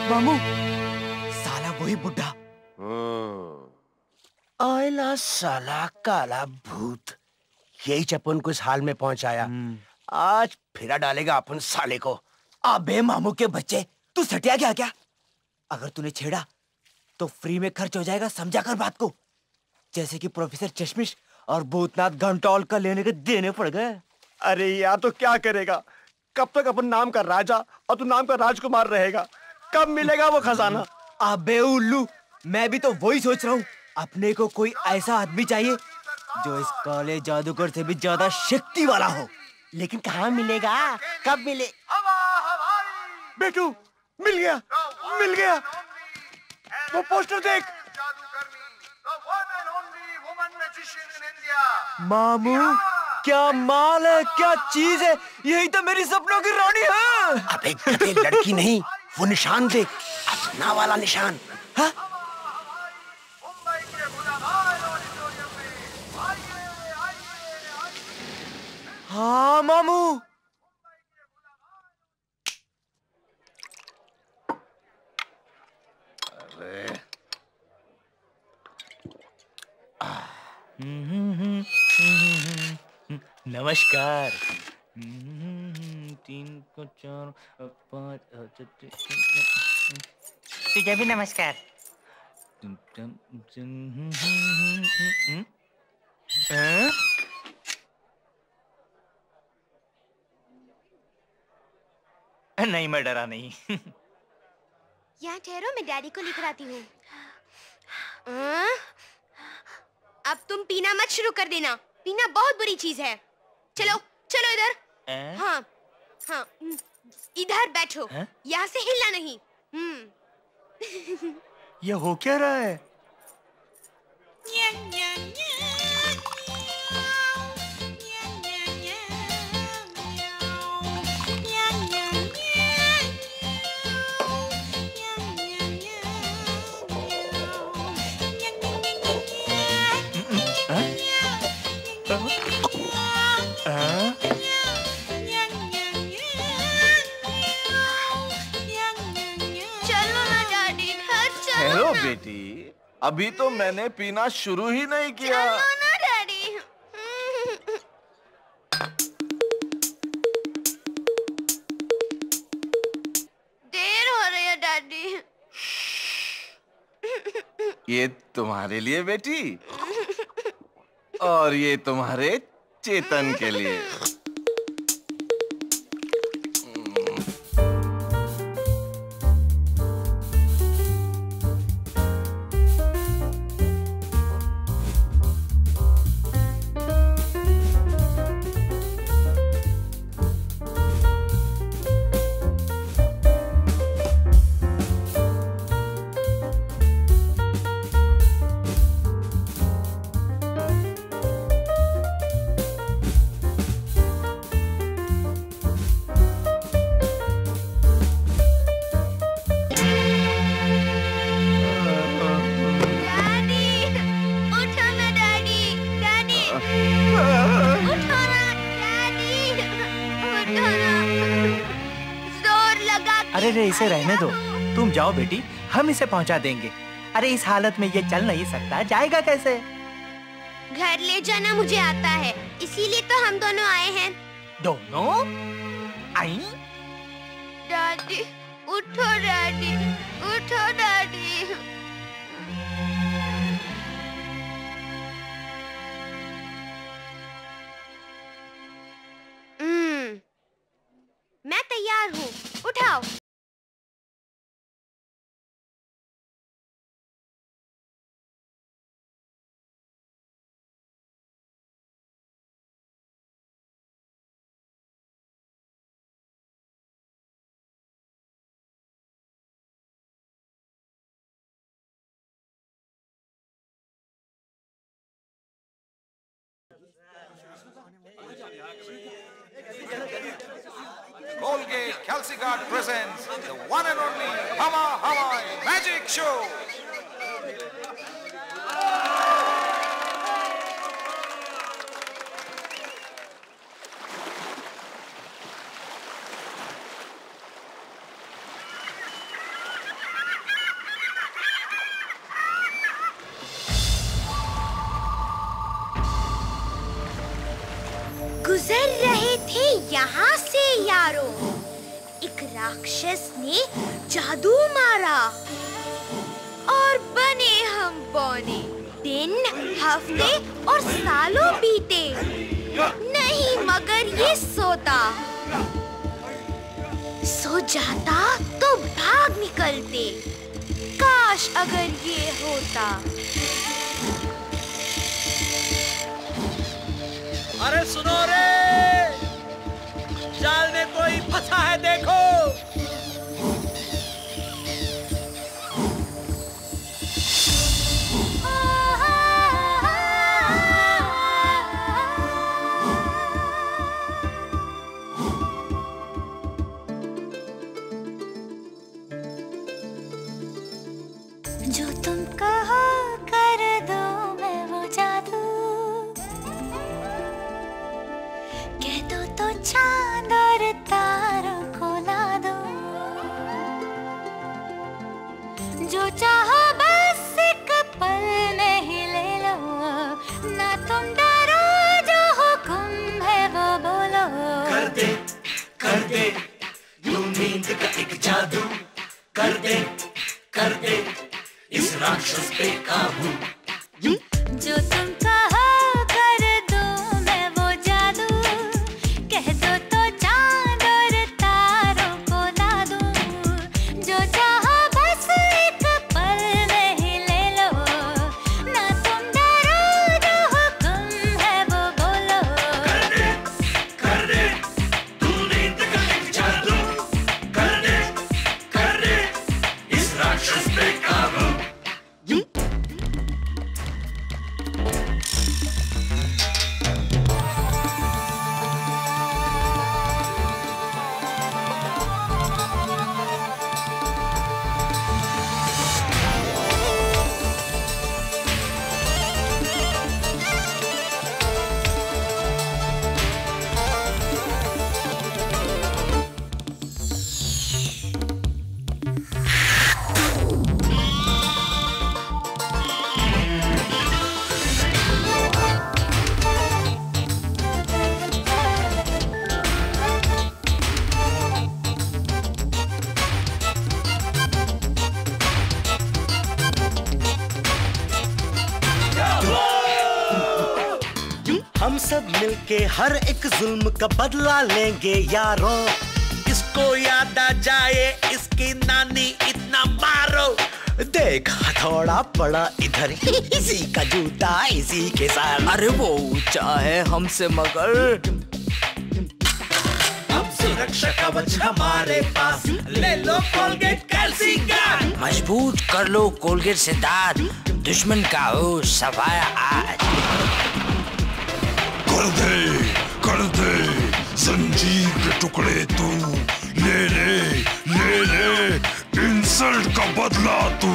मामू, साला वही बुढ़ा। आयला साला काला भूत, यही चपन को इस हाल में पहुंचाया। आज फिरा डालेगा अपन साले को। अबे मामू के बच्चे, तू सटिया गया क्या? अगर तूने छेड़ा तो फ्री में खर्च हो जाएगा, समझा कर बात को। जैसे कि प्रोफेसर चश्मिश और भूतनाथ घंटौल का लेने के देने पड़ गए। अरे यार तो क्या करेगा? कब तक अपन नाम का राजा और तू नाम का राजकुमार रहेगा? कब मिलेगा वो खजाना? अबे उल्लू, मैं भी तो वही सोच रहा हूँ। अपने को कोई ऐसा आदमी चाहिए जो इस काले जादूगर से भी ज्यादा शक्ति वाला हो। लेकिन कहाँ मिलेगा? कब मिले? बेटू, मिल गया, मिल गया। वो पोस्टर देख। मामू, क्या माल है, क्या चीज है, यही तो मेरी सपनों की रानी है। अबे गधे, लड़की नहीं, वो निशान देख, अपना वाला निशान। हाँ? हाँ मामू। अरे नमस्कार। तीन को चार पाँच, तुझे भी नमस्कार। नहीं, मैं डरा नहीं। यहाँ ठहरो, मैं डैडी को लिख लाती हूँ। अब तुम पीना मत शुरू कर देना, पीना बहुत बुरी चीज है। चलो चलो इधर। हाँ हाँ, इधर बैठो, यहाँ से हिलना नहीं। हम्म। ये हो क्या रहा है? ठहरो बेटी, अभी तो मैंने पीना शुरू ही नहीं किया। चलो ना डैडी। देर हो रही है डैडी। ये तुम्हारे लिए बेटी, और ये तुम्हारे चेतन के लिए। अरे रे, इसे रहने दो, तुम जाओ बेटी, हम इसे पहुंचा देंगे। अरे इस हालत में ये चल नहीं सकता, जाएगा कैसे? घर ले जाना मुझे आता है, इसीलिए तो हम दोनों आए हैं। दोनों आई? डैडी उठो, डैडी उठो, डैडी। हम्म, मैं तैयार हूँ, उठाओ। Colgate Calcigard presents the one and only Hama Hama Magic Show. चारों। एक राक्षस ने जादू मारा और बने हम बौने। दिन, हफ्ते और सालों बीते, नहीं मगर ये सोता। सो जाता तो भाग निकलते, काश अगर ये होता। अरे सुनो रे, जाल में कोई फंसा है देखो। जो तुम कहो कर दो मैं वो जादू, कह दो तो चांद और तारों को ला दो। जो चाहो बस एक पल में ही ले लो, ना तुम डरो जो हुक्म है वो बोलो। कर दे कर दे यूं नींद का एक जादू, कर दे कर दे इस राक्षस पे काबू। जो तुम कहो कर दो मैं वो जादू, कह दो तो चांद और तारों को ला दूं। जो चाहो बस एक पल में ही ले लो, ना तुम डरो जो हुक्म है वो बोलो। कर दे कर दे तू नींद का एक जादू, कर दे कर दे इस राक्षस पे काबू। हम सब मिलके हर एक जुल्म का बदला लेंगे यारों। इसको याद आ जाए इसकी नानी इतना मारो। देख हथौड़ा पड़ा इधर, इसी का जूता इसी के साथ। अरे वो ऊंचा है हमसे मगर अब सुरक्षा कवच हमारे पास, ले लो कोलगेट कैल्सीगार्ड। मजबूत कर लो कोलगेट से दांत, दुश्मन का हो सफाया आज। कर दे कर दे जंजीर के टुकड़े तू, ले ले ले ले इंसल्ट का बदला तू।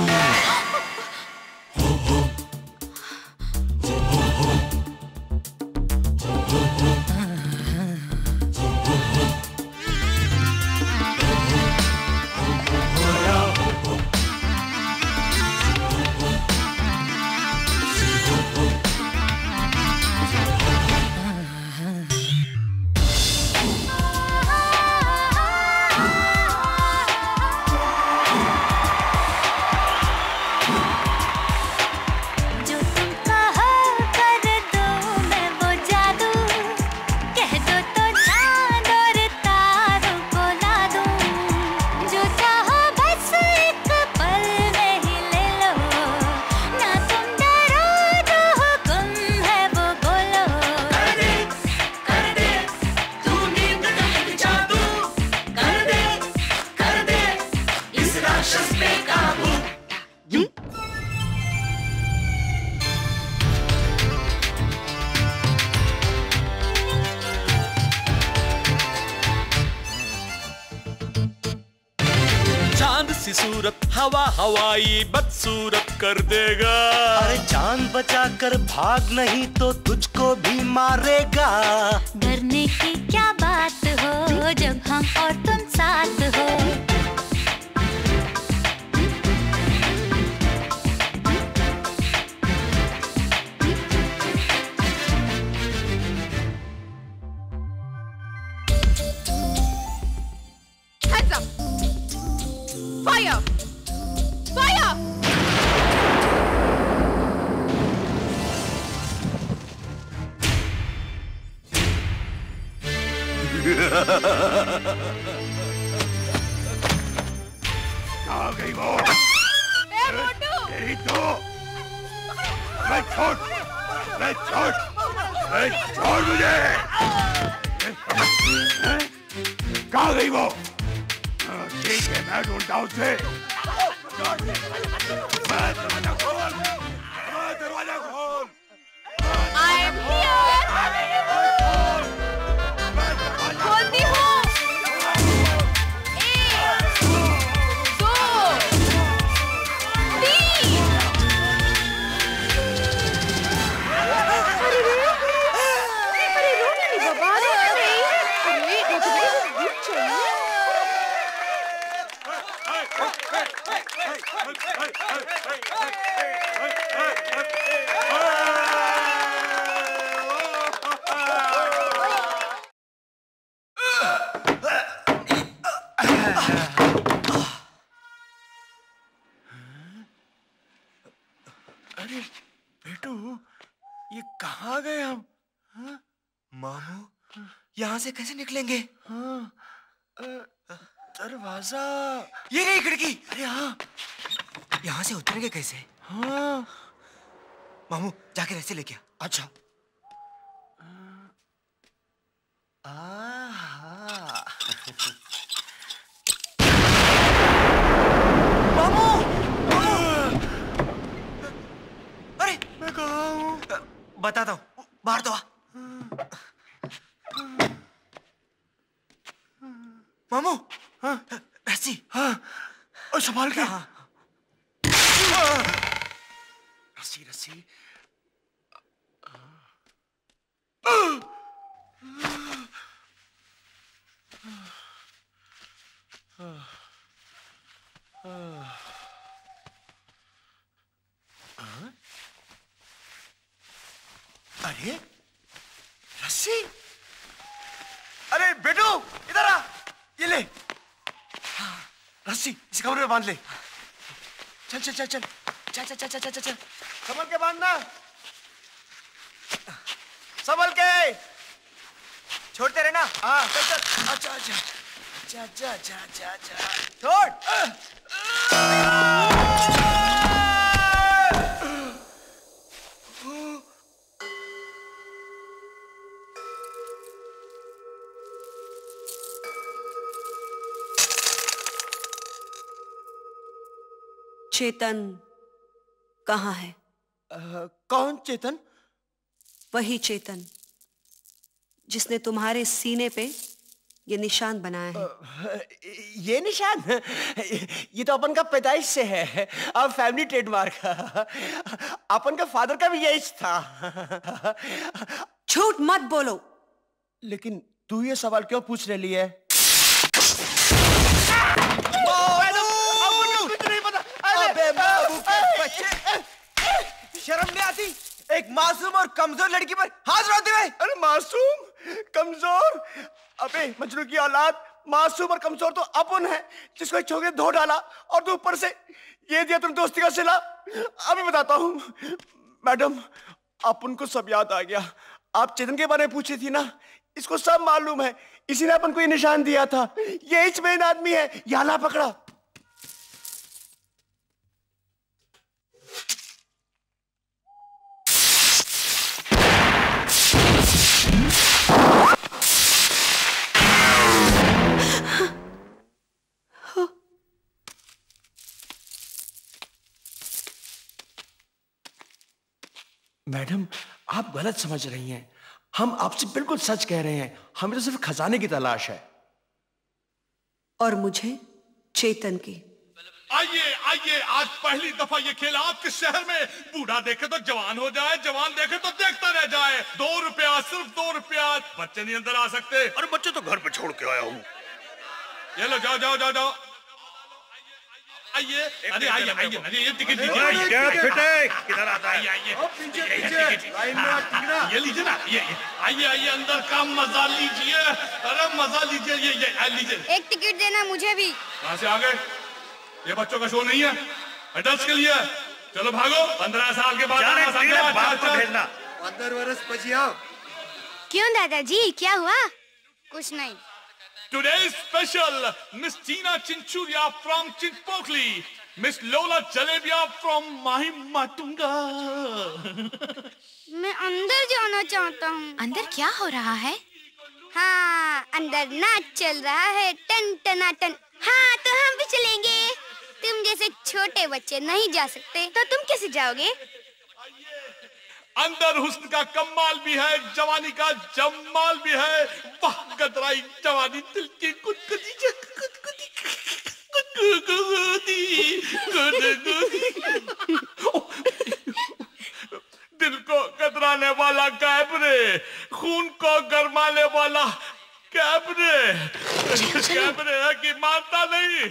सी सूरत हवा हवाई बदसूरत कर देगा। अरे जान बचा कर भाग नहीं तो तुझको भी मारेगा। डरने की क्या बात हो जब हम और तुम साथ हो। फायर फायर कहाँ गई वो? ए मोटू तेरी तो मैं छोड़ मैं छोड़ मैं छोड़ मुझे। कहाँ गई वो? ठीक है मैं ढूंढता हूँ उसे। दरवाजा खोल दरवाजा खोल। आई एम हियर खोलती हूँ। एक दो तीन। अरे रे अरे रोना नहीं बाबा अरे अरे दूध चाहिए। अरे बेटू ये कहाँ गए हम? हाँ? मामू यहाँ से कैसे निकलेंगे? हाँ दरवाजा ये रही खिड़की। अरे हाँ यहाँ से उतरेंगे कैसे? हाँ मामू जाके रस्सी लेके आ। अच्छा आहा मामू अरे मैं कहाँ हूँ? बताता हूँ बाहर तो आ। मामू हाँ रस्सी। हाँ और संभाल के। हाँ रस्सी रस्सी अरे रस्सी। अरे बेटू इधर आ ये ले रस्सी इस कमरे में बांध ले। चल चल चल चल चल चल चल चल चल चल संभल के बांधना संभल के छोड़ते रहना। हाँ चल चल अच्छा अच्छा अच्छा अच्छा अच्छा अच्छा अच्छा छोड़। चेतन कहाँ है? आ, कौन चेतन? वही चेतन जिसने तुम्हारे सीने पे ये निशान बनाया है। ये निशान ये तो अपन का पैदाइश से है और फैमिली ट्रेडमार्क। अपन का फादर का भी यही था। झूठ मत बोलो। लेकिन तू ये सवाल क्यों पूछ रही है? अबे बाबू के बच्चे शर्म नहीं आती एक मासूम और कमजोर लड़की पर हाथ उठाते हुए? अरे मासूम कमजोर? अबे मजनू की औलाद मासूम और कमजोर तो अपन है जिसको एक छोकरे धो डाला और तू ऊपर से ये दिया तुम दोस्ती का सिला। अभी बताता हूँ मैडम अपन को सब याद आ गया। आप चेतन के बारे में पूछी थी ना इसको सब मालूम है। इसी ने अपन को ये निशान दिया था। ये इच मेन आदमी है याला पकड़ा। मैडम आप गलत समझ रही हैं। हम आपसे बिल्कुल सच कह रहे हैं। हमें तो सिर्फ खजाने की तलाश है। और मुझे चेतन की। आइए आइए आज पहली दफा ये खेल आपके शहर में बूढ़ा देखे तो जवान हो जाए जवान देखे तो देखता रह जाए। दो रुपया सिर्फ दो रुपया। बच्चे नहीं अंदर आ सकते। अरे बच्चे तो घर पे छोड़ के आया हूँ। ये लो जाओ जाओ जाओ जाओ आइए। अरे आइए आइए अरे ये टिकट दीजिए। क्या फिटे किधर आता है? आइए ये लीजिए ना ये आइए आइए अंदर का मजा लीजिए। अरे मजा लीजिए ये ये लीजिए। एक टिकट देना मुझे भी। कहाँ से आ गए? ये बच्चों का शो नहीं है, एडल्ट्स के लिए। चलो भागो, पंद्रह साल के बाद आना, साल के बाद चल, चल। पंद्रह वर्ष पची आओ। क्यों दादाजी, क्या हुआ? कुछ नहीं। Today's special, Miss Tina Chinchuria from Chinpokli, Miss Lola Jalebia from Mahimatunga. मैं अंदर जाना चाहता हूँ। अंदर क्या हो रहा है? हाँ, अंदर नाच चल रहा है, टन टना टन। हाँ, तो हम भी चलेंगे। तुम जैसे छोटे बच्चे नहीं जा सकते, तो तुम कैसे जाओगे? अंदर हुस्न का कमाल भी है, जवानी का जमाल भी है। वाह गदराई जवानी, दिल की गुदगुदी गुदगुदी गुदगुदी दिल को गदराने वाला कैबरे, खून को गरमाने वाला कैबरे। कैबरे है कि मानता नहीं।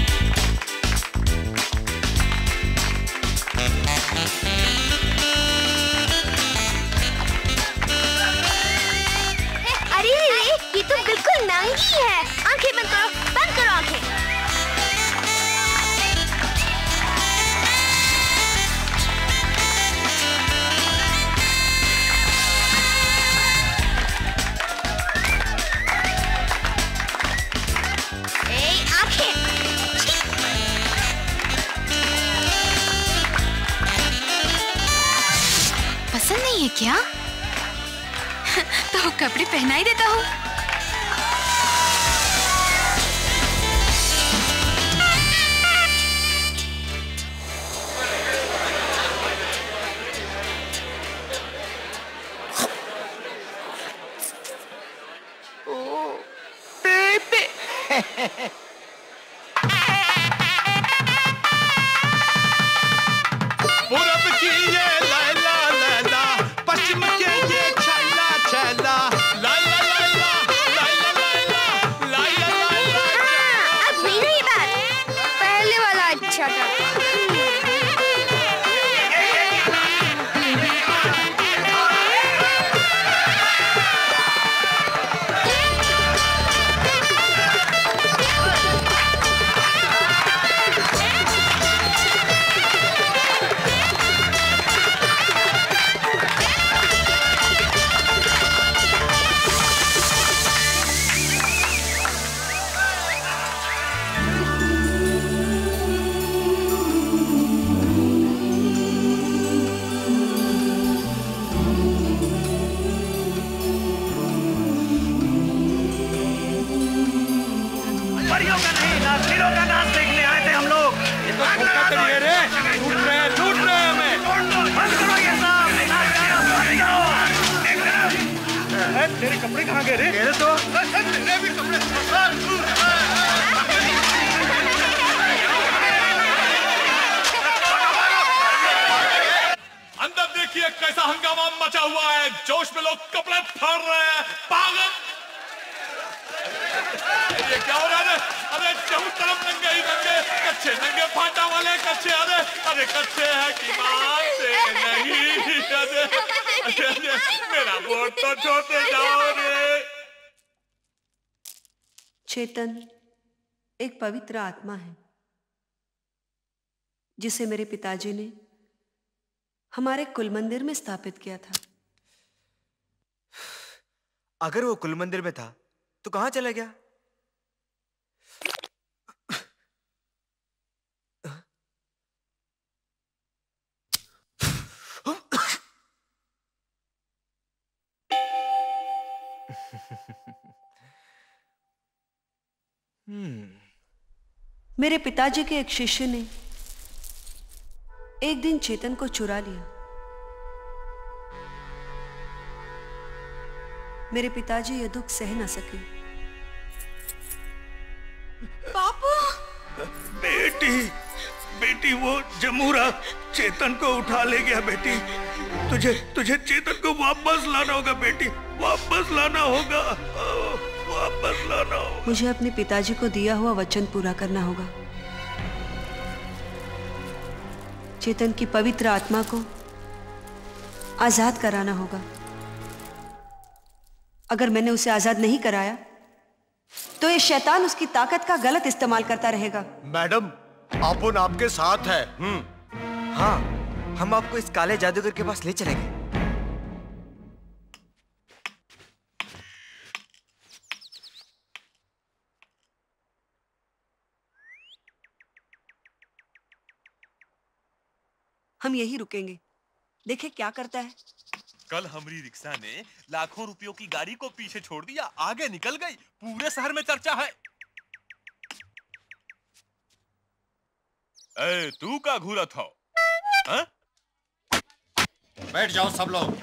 अरे ये तो बिल्कुल नांगी है। आंखें बंद करो, बंद करो आंखें। ए, आंखें। पसंद नहीं है क्या? तो कपड़े पहना ही देता हूँ। पूरब की ये लैला लैला, पश्चिम के ये छैला छैला, ला ला ला ला, ला ला ला ला, ला ला ला ला। अब हुई ना ये बात? पहले वाला अच्छा था। परियों का नहीं, नाचनीरों का नाच देखने आए थे हम लोग। ये तो धोखा तो नहीं है रे, लूट रहे हैं, लूट रहे हैं हमें। बंद करो ये सब, नाच गाना बंद करो। तेरे कपड़े कहाँ गए रे? तेरे तो तेरे भी कपड़े। अंदर देखिए कैसा हंगामा मचा हुआ है, जोश में लोग कपड़े फाड़ रहे हैं। पागल, ये क्या हो रहा है? अरे चौक तरफ नंगे ही नंगे, कच्चे नंगे फाटा वाले कच्चे। अरे अरे कच्चे है कि मानते नहीं। अरे अरे अरे मेरा वोट तो छोड़ते जाओ रे। चेतन एक पवित्र आत्मा है जिसे मेरे पिताजी ने हमारे कुल मंदिर में स्थापित किया था। अगर वो कुल मंदिर में था तो कहां चला गया? मेरे पिताजी के एक शिष्य ने एक दिन चेतन को चुरा लिया। मेरे पिताजी यह दुख सह न सके। बापू! बेटी, बेटी वो जमूरा चेतन को उठा ले गया। बेटी तुझे तुझे चेतन को वापस लाना होगा बेटी, वापस लाना होगा, वापस लाना होगा। मुझे अपने पिताजी को दिया हुआ वचन पूरा करना होगा। चेतन की पवित्र आत्मा को आजाद कराना होगा। अगर मैंने उसे आजाद नहीं कराया तो ये शैतान उसकी ताकत का गलत इस्तेमाल करता रहेगा। मैडम, अपन आपके साथ है। हाँ, हम आपको इस काले जादूगर के पास ले चलेंगे। हम यही रुकेंगे, देखे क्या करता है। कल हमारी रिक्शा ने लाखों रुपयों की गाड़ी को पीछे छोड़ दिया, आगे निकल गई, पूरे शहर में चर्चा है। ए, तू का घूरा था? हाँ? बैठ जाओ सब लोग।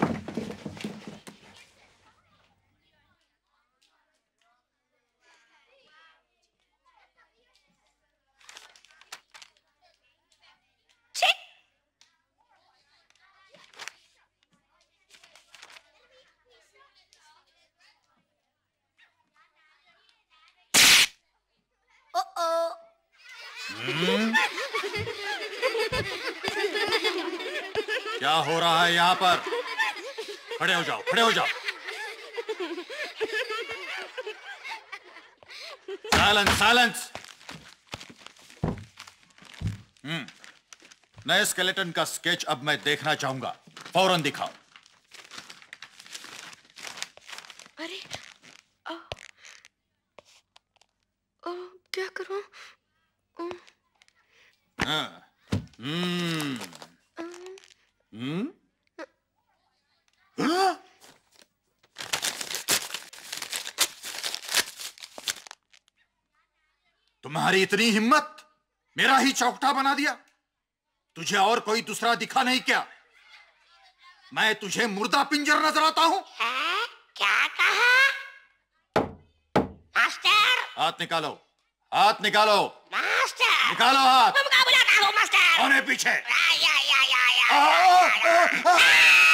क्या हो रहा है यहाँ पर? खड़े हो जाओ, खड़े हो जाओ। Silence, silence. हम्म, नए स्केलेटन का स्केच अब मैं देखना चाहूंगा। फौरन दिखाओ। अरे, आ, आ, क्या करूं? हाँ, हम्म, हम्म, हाँ? तुम्हारी इतनी हिम्मत, मेरा ही चौकटा बना दिया। तुझे और कोई दूसरा दिखा नहीं क्या? मैं तुझे मुर्दा पिंजर नजर आता हूं? क्या कहा? मास्टर, हाथ निकालो, हाथ निकालो, मास्टर, निकालो हाथ। तुमका बुलाता हूं मास्टर। कौन है पीछे? या या या या या। आ, आ, आ, आ,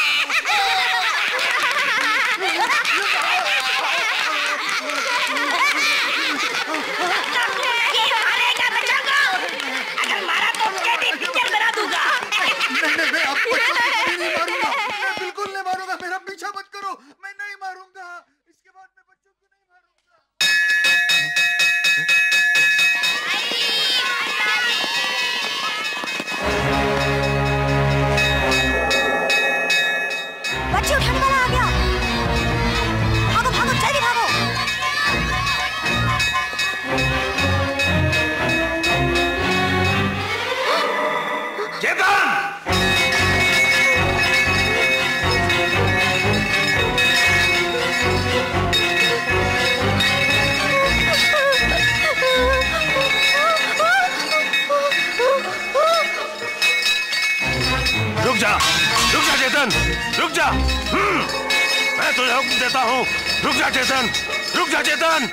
अगर मारा तो उसके भी पिक्चर बना दूंगा। नहीं नहीं, मैं आपको नहीं मारूंगा, मैं बिल्कुल नहीं मारूंगा। मेरा पीछा मत करो, मैं नहीं मारूंगा। इसके बाद मैं बच्चों को नहीं मारूंगा। बच्चे उठाने वाला आ गया। भागो भागो, जल्दी भागो। चेतन! रुक जा, रुक जा चेतन, रुक जा। हम्म, मैं तुझे हुक्म देता हूँ, रुक जा चेतन, रुक जा चेतन,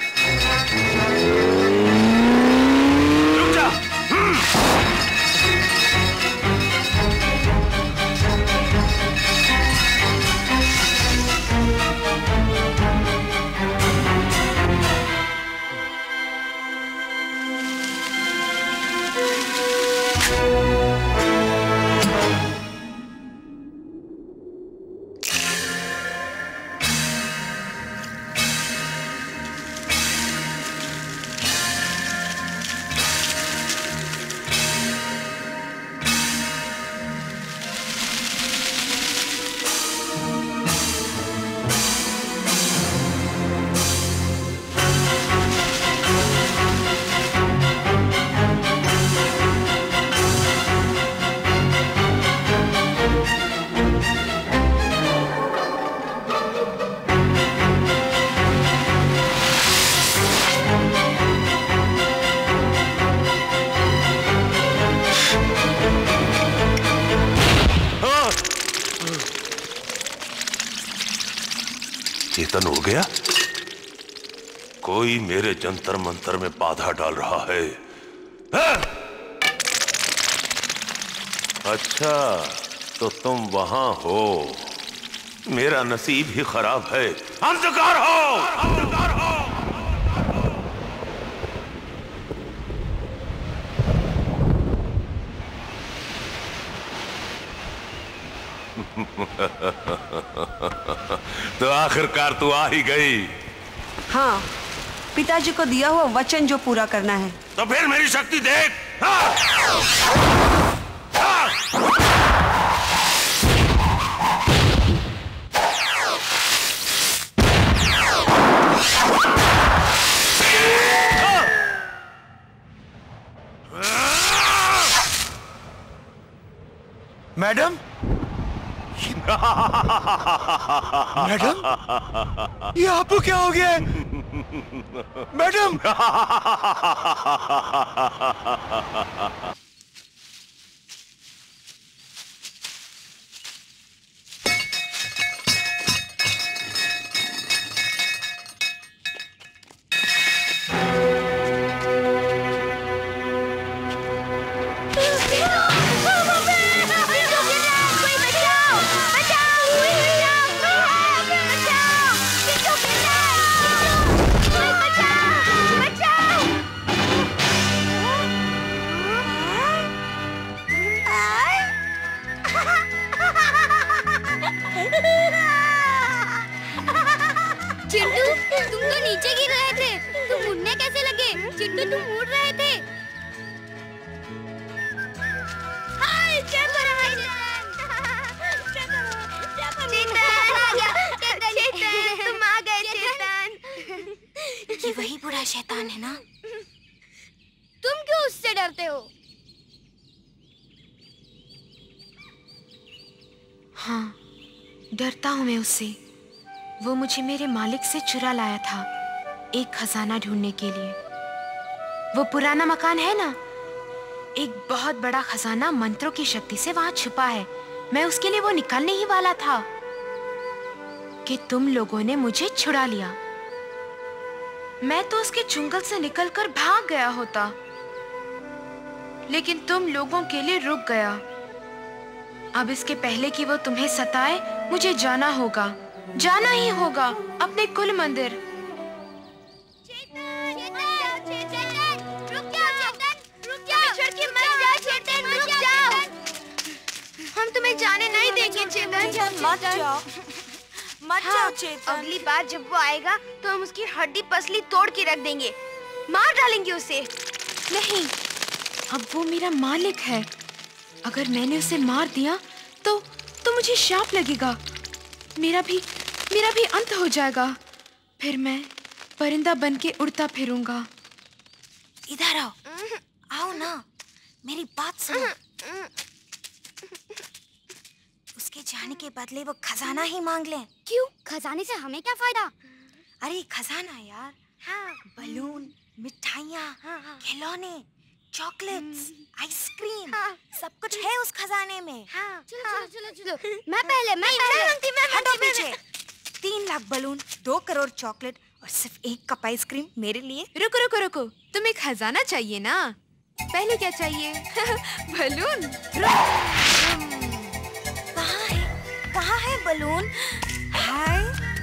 रुक जा। हम्म। चेतन उड़ गया? कोई मेरे जंतर मंतर में बाधा डाल रहा है। हाँ? अच्छा, तो तुम वहां हो। मेरा नसीब ही खराब है। अंधकार हो, अंधकार हो। तो आखिरकार तू आ ही गई। हाँ, पिताजी को दिया हुआ वचन जो पूरा करना है। तो फिर मेरी शक्ति देख। हाँ। हाँ। मैडम मैडम ये आपको क्या हो गया है? मैडम चिंटू, तुम तो नीचे गिर रहे थे। तुम उड़ने कैसे लगे? चिंटू, तुम उड़ रहे थे। हाय, चेतन आ गया। चेतन, तुम आ गए चेतन। ये वही बुरा शैतान है ना? तुम क्यों उससे डरते हो? हाँ, डरता हूँ मैं उससे। वो मुझे मेरे मालिक से चुरा लाया था एक खजाना ढूंढने के लिए। वो पुराना मकान है ना, एक बहुत बड़ा खजाना मंत्रों की शक्ति से वहां छुपा है। मैं उसके लिए वो निकालने ही वाला था कि तुम लोगों ने मुझे छुड़ा लिया। मैं तो उसके चुंगल से निकलकर भाग गया होता, लेकिन तुम लोगों के लिए रुक गया। अब इसके पहले कि वो तुम्हें सताए, मुझे जाना होगा, जाना ही होगा अपने कुल मंदिर। हम तुम्हें जाने नहीं देंगे चेतन। मत जाओ, मत हाँ, जाओ चेतन। अगली बार जब वो आएगा तो हम उसकी हड्डी पसली तोड़ के रख देंगे, मार डालेंगे उसे। नहीं, अब वो मेरा मालिक है। अगर मैंने उसे मार दिया तो तो मुझे शाप लगेगा। मेरा भी मेरा भी अंत हो जाएगा। फिर मैं परिंदा बन के उड़ता फिरूंगा। इधर आओ, आओ ना, मेरी बात सुनो। उसके जाने के बदले वो खजाना ही मांग ले। क्यों? खजाने से हमें क्या फायदा? अरे खजाना यार, हाँ। बलून, मिठाइयाँ, हाँ। खिलौने, चॉकलेट्स, आइसक्रीम, हाँ। सब कुछ है उस खजाने में। हाँ। चलो, चलो, चलो, चलो। मैं पहले, मैं पहले। मांगती, मैं हटो पीछे। तीन लाख बलून, दो करोड़ चॉकलेट और सिर्फ एक कप आइसक्रीम मेरे लिए। रुको रुको रुको, तुम्हें खजाना चाहिए ना? पहले क्या चाहिए? बलून। कहाँ है? कहाँ है बलून? हाय।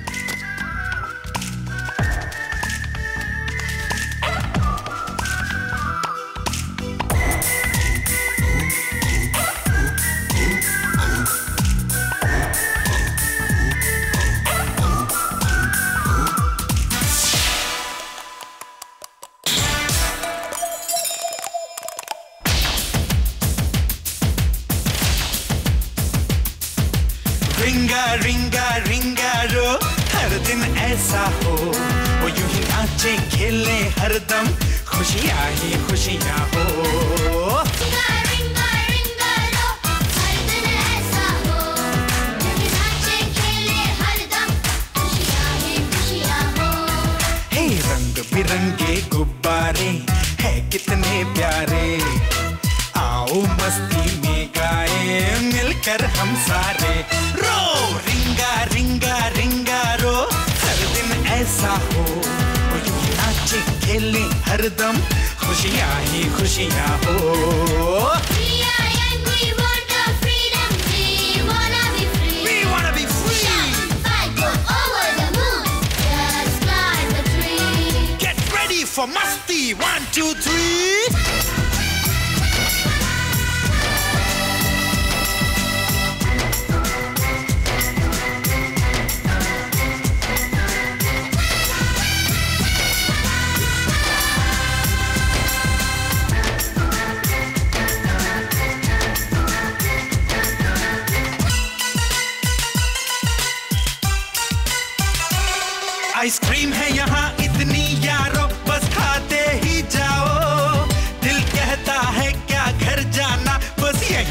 रिंगा रिंगा रिंगा रो, हर दिन ऐसा हो, वो यूं ही नाचे खेले हरदम, खुशियाँ ही खुशियाँ हो। रिंगा रिंगा रिंगा रो, हर दिन ऐसा हो, यूं ही नाचे खेले हरदम, खुशियाँ ही खुशियाँ हो। हे रंग बिरंगे गुब्बारे है कितने प्यारे, आओ मस्ती में गाए मिलकर हम सारे। रो रिंगा रिंगा रिंगा रो, हर दिन ऐसा हो, वो यूं ही नाचे खेले हरदम, खुशियाँ ही खुशियाँ हो। We are young, we want our freedom, we wanna be free. We wanna be free. Shout, fight, go over the moon, just climb the tree. Get ready for Masti, one, two, three.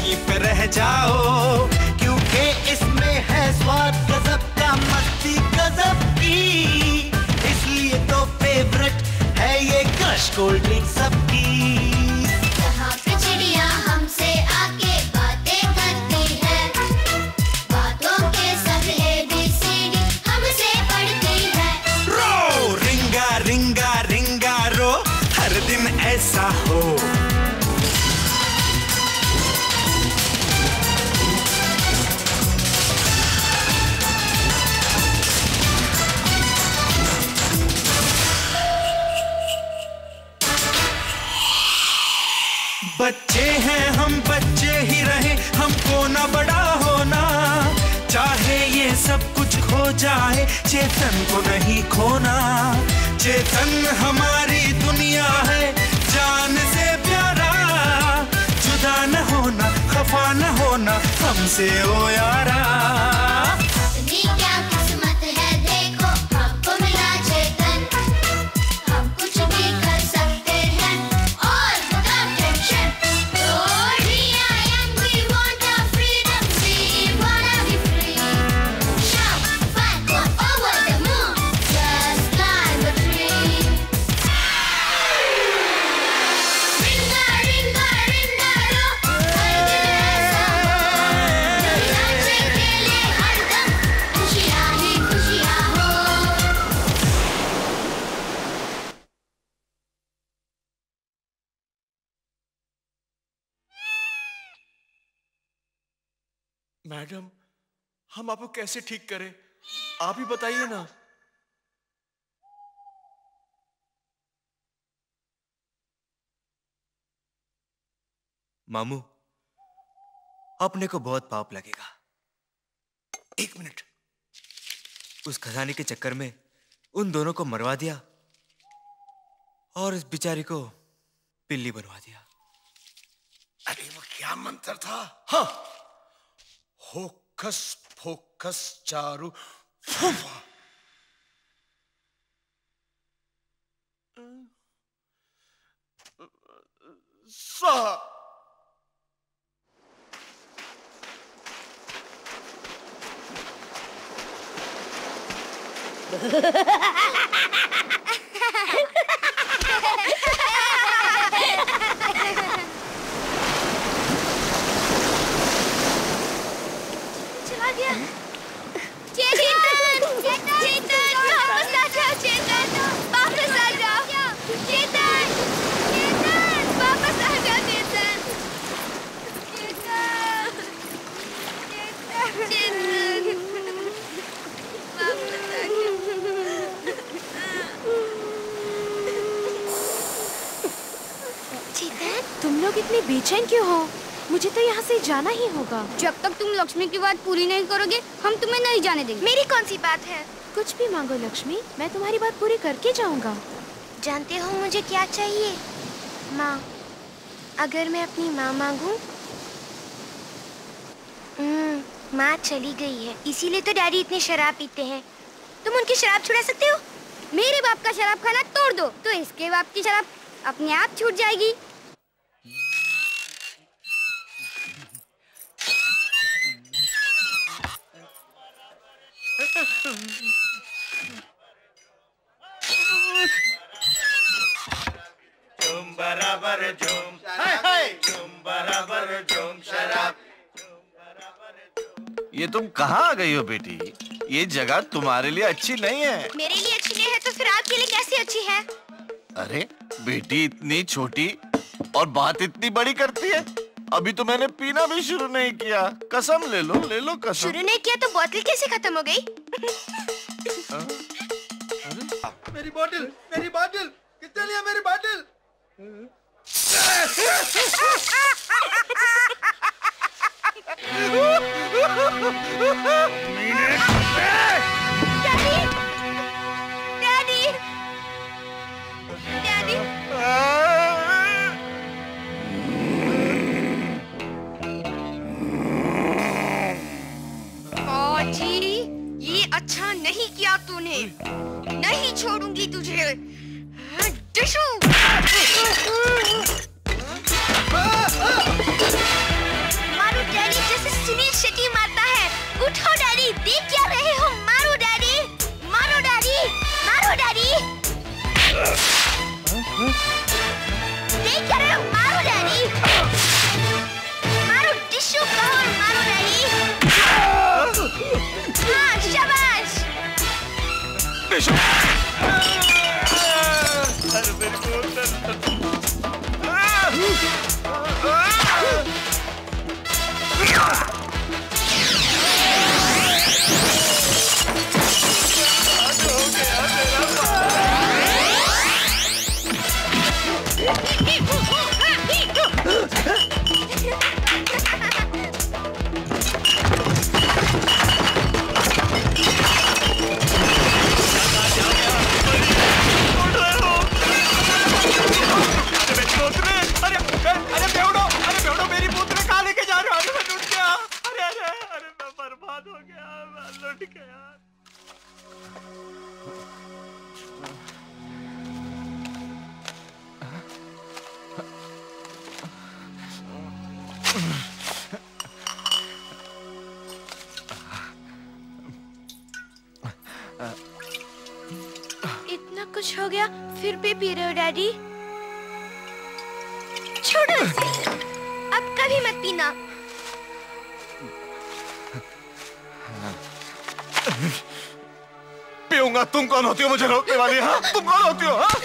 वहीं पे रह जाओ, क्योंकि इसमें है स्वाद गजब का, मस्ती गजब की, इसलिए तो फेवरेट है ये क्रश कोल्ड ड्रिंक सबकी। यहाँ पे चिड़िया हमसे आके बातें करती है, बातों के सब ए बी सी डी हमसे पढ़ती है। रो रिंगा रिंगा रिंगा रो, हर दिन ऐसा हो। बच्चे हैं हम, बच्चे ही रहे, हमको ना बड़ा होना, चाहे ये सब कुछ खो जाए, चेतन को नहीं खोना। चेतन हमारी दुनिया है, जान से प्यारा, जुदा न होना, खफा न होना हमसे ओ यारा। अपनी क्या किस्मत है देखो, हमको मिला चेतन, हम कुछ भी कर सकते हैं और without tension. Lord, we are young, we want our freedom, we wanna be free. Shout, fight, go over the moon, just climb a tree. Ringa, ringa, ringa ro, हर दिन ऐसा हो, जब नाचे खेले हरदम, खुशियाँ ही खुशियाँ हो। मैडम, हम आपको कैसे ठीक करें, आप ही बताइए ना। मामू, अपने को बहुत पाप लगेगा। एक मिनट, उस खजाने के चक्कर में उन दोनों को मरवा दिया और इस बेचारी को पिल्ली बनवा दिया। अरे वो क्या मंत्र था? हाँ, होकस फोकस चारू फूफा। सा चला गया। चेतन, चेतन, वापस आ जाओ चेतन, वापस आ जाओ चेतन, चेतन, वापस आ जाओ चेतन, चेतन, चेतन, वापस आ जाओ। चेतन, तुम लोग इतने बेचैन क्यों हो? मुझे तो यहाँ से जाना ही होगा। जब तक तुम लक्ष्मी की बात पूरी नहीं करोगे, हम तुम्हें नहीं जाने देंगे। मेरी कौन सी बात है? कुछ भी मांगो लक्ष्मी, मैं तुम्हारी बात पूरी करके जाऊंगा। जानते हो मुझे क्या चाहिए? माँ। अगर मैं अपनी माँ मांगूं? हम्म, माँ चली गई है, इसीलिए तो डैडी इतनी शराब पीते हैं। तुम उनकी शराब छुड़ा सकते हो? मेरे बाप का शराब खाना तोड़ दो, तो इसके बाप की शराब अपने आप छूट जाएगी। झूम बराबर झूम, हाय हाय झूम बराबर झूम शराब। ये तुम कहाँ आ गई हो बेटी? ये जगह तुम्हारे लिए अच्छी नहीं है। मेरे लिए अच्छी नहीं है तो फिर आपके लिए कैसे अच्छी है? अरे बेटी इतनी छोटी और बात इतनी बड़ी करती है। अभी तो मैंने पीना भी शुरू नहीं किया। कसम ले लो, ले लो कसम। शुरू नहीं किया तो बोतल कैसे खत्म हो गई? मेरी बोतल, मेरी बोतल, कितने लिया मेरी बोतल? डैडी, डैडी, फौजी, ये अच्छा नहीं किया तूने। नहीं छोड़ूंगी तुझे। डिशू। माँ केशव। अरे मेरे को इतना कुछ हो गया फिर भी पी रहे हो डैडी? छोड़ो इसे, अब कभी मत पीना। पीऊंगा। तुम कौन होती हो मुझे रोकने वाली? हाँ, तुम कौन होती हो? हाँ?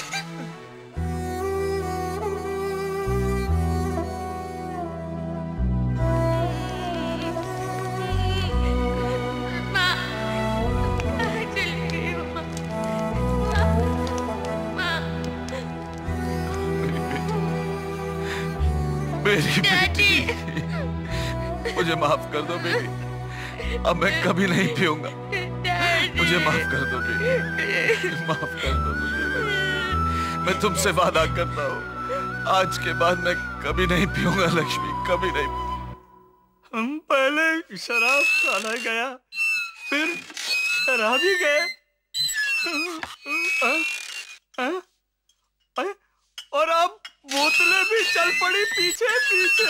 मेरी बेटी, मुझे माफ कर दो बेटी। अब मैं कभी नहीं पीऊंगा। मुझे माफ कर दो बेटी, माफ कर दो मुझे। मैं तुमसे वादा करता हूँ, आज के बाद मैं कभी नहीं पीऊंगा लक्ष्मी, कभी नहीं। हम पहले शराब खाने गया, फिर शराबी गए, और अब बोतलें भी चल पड़ी पीछे पीछे।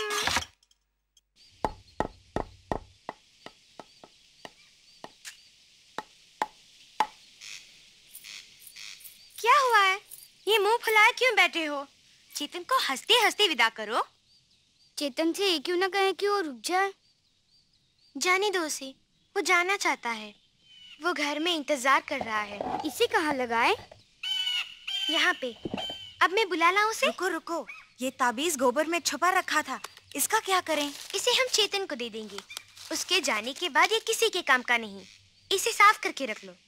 क्या हुआ है? ये मुंह फुलाए क्यों बैठे हो? चेतन को हंसते हंसते विदा करो। चेतन से ये क्यों ना कहे कि वो रुक जाए? जाने दो उसे, वो जाना चाहता है। वो घर में इंतजार कर रहा है। इसे कहाँ लगाए? यहाँ पे। अब मैं बुला लाऊं उसे? रुको रुको, ये ताबीज गोबर में छुपा रखा था, इसका क्या करें? इसे हम चेतन को दे देंगे। उसके जाने के बाद ये किसी के काम का नहीं। इसे साफ करके रख लो।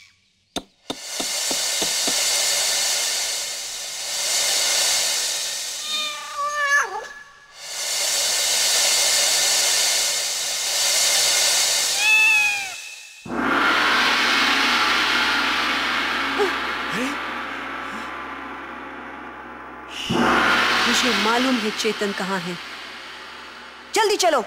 मुझे मालूम है चेतन कहाँ है। जल्दी चलो।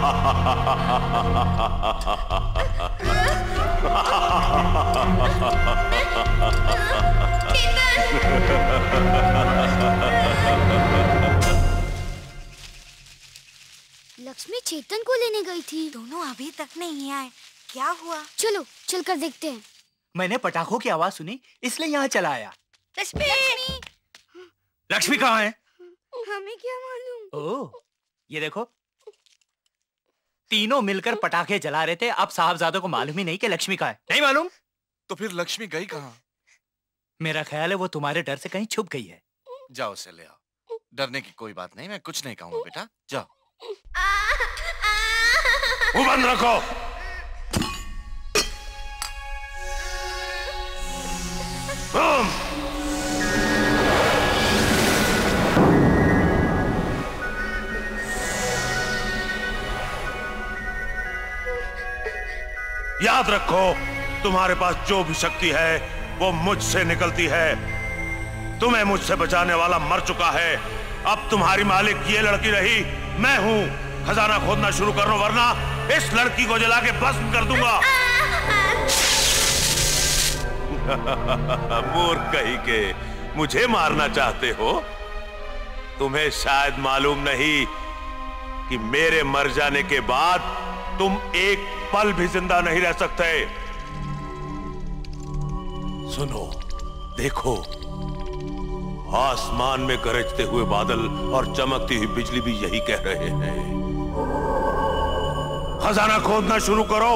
लक्ष्मी चेतन को लेने गई थी। दोनों अभी तक नहीं आए, क्या हुआ? चलो चलकर देखते हैं। मैंने पटाखों की आवाज सुनी इसलिए यहाँ चला आया। लक्ष्मी लक्ष्मी कहाँ है? हमें क्या मालूम? ओह, ये देखो, तीनों मिलकर पटाखे जला रहे थे। अब साहबजादों को मालूम ही नहीं कि लक्ष्मी कहाँ है। नहीं मालूम? तो फिर लक्ष्मी गई कहाँ? मेरा ख्याल है वो तुम्हारे डर से कहीं छुप गई है। जाओ उसे ले आओ। डरने की कोई बात नहीं, मैं कुछ नहीं कहूँगा बेटा, जाओ। मुंह बंद रखो। याद रखो, तुम्हारे पास जो भी शक्ति है वो मुझसे निकलती है। तुम्हें मुझसे बचाने वाला मर चुका है। अब तुम्हारी मालिक ये लड़की रही, मैं हूं। खजाना खोदना शुरू करो वरना इस लड़की को जला के भस्म कर दूंगा। मूर्ख कहीं के, मुझे मारना चाहते हो? तुम्हें शायद मालूम नहीं कि मेरे मर जाने के बाद तुम एक पल भी जिंदा नहीं रह सकते। सुनो, देखो, आसमान में गरजते हुए बादल और चमकती हुई बिजली भी यही कह रहे हैं। खजाना खोदना शुरू करो।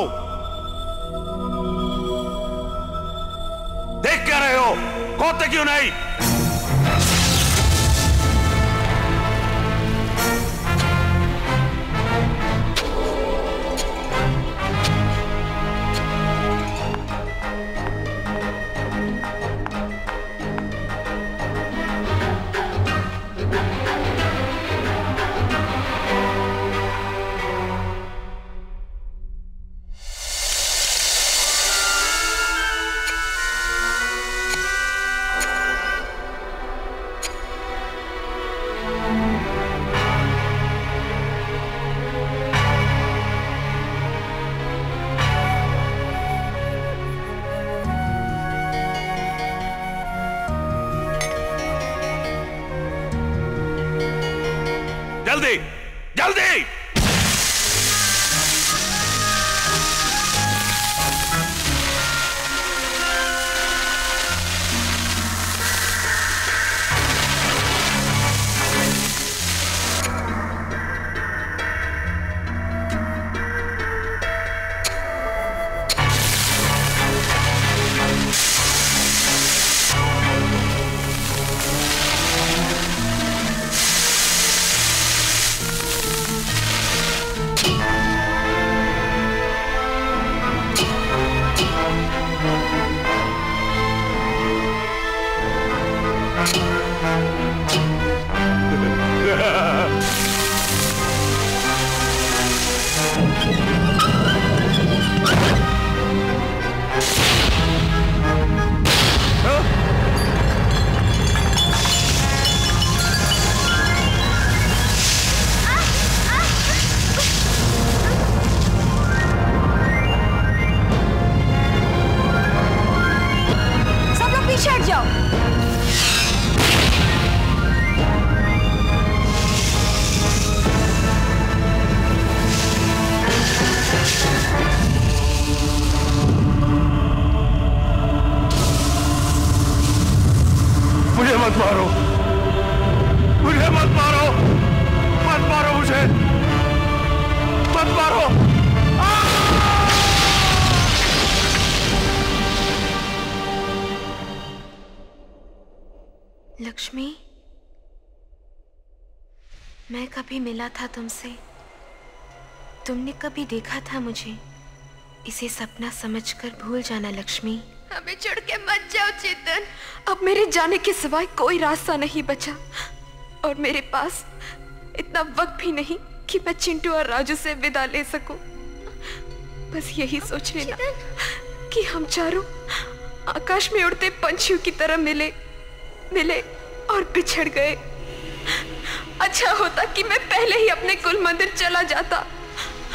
देख क्या रहे हो? खोदते क्यों नहीं? जल्दी जल्दी। मत मारो, मुझे मत मारो, मत मारो मुझे, मत मारो। लक्ष्मी, मैं कभी मिला था तुमसे, तुमने कभी देखा था मुझे, इसे सपना समझकर भूल जाना लक्ष्मी। हमें छोड़ के मत जाओ चेतन, अब मेरे जाने के सिवाय कोई रास्ता नहीं बचा और मेरे पास इतना वक्त भी नहीं कि मैं चिंटू और राजू से विदा ले सकूं। बस यही सोच लेना कि हम चारों आकाश में उड़ते पंछियों की तरह मिले मिले और बिछड़ गए। अच्छा होता कि मैं पहले ही अपने कुल मंदिर चला जाता,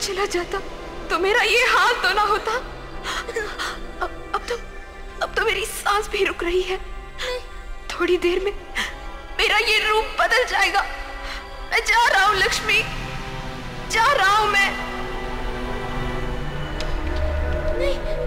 चला जाता तो मेरा ये हाल तो ना होता। अब, अब तो अब तो मेरी सांस भी रुक रही है। थोड़ी देर में मेरा ये रूप बदल जाएगा। मैं जा रहा हूँ लक्ष्मी, जा रहा हूँ मैं। नहीं।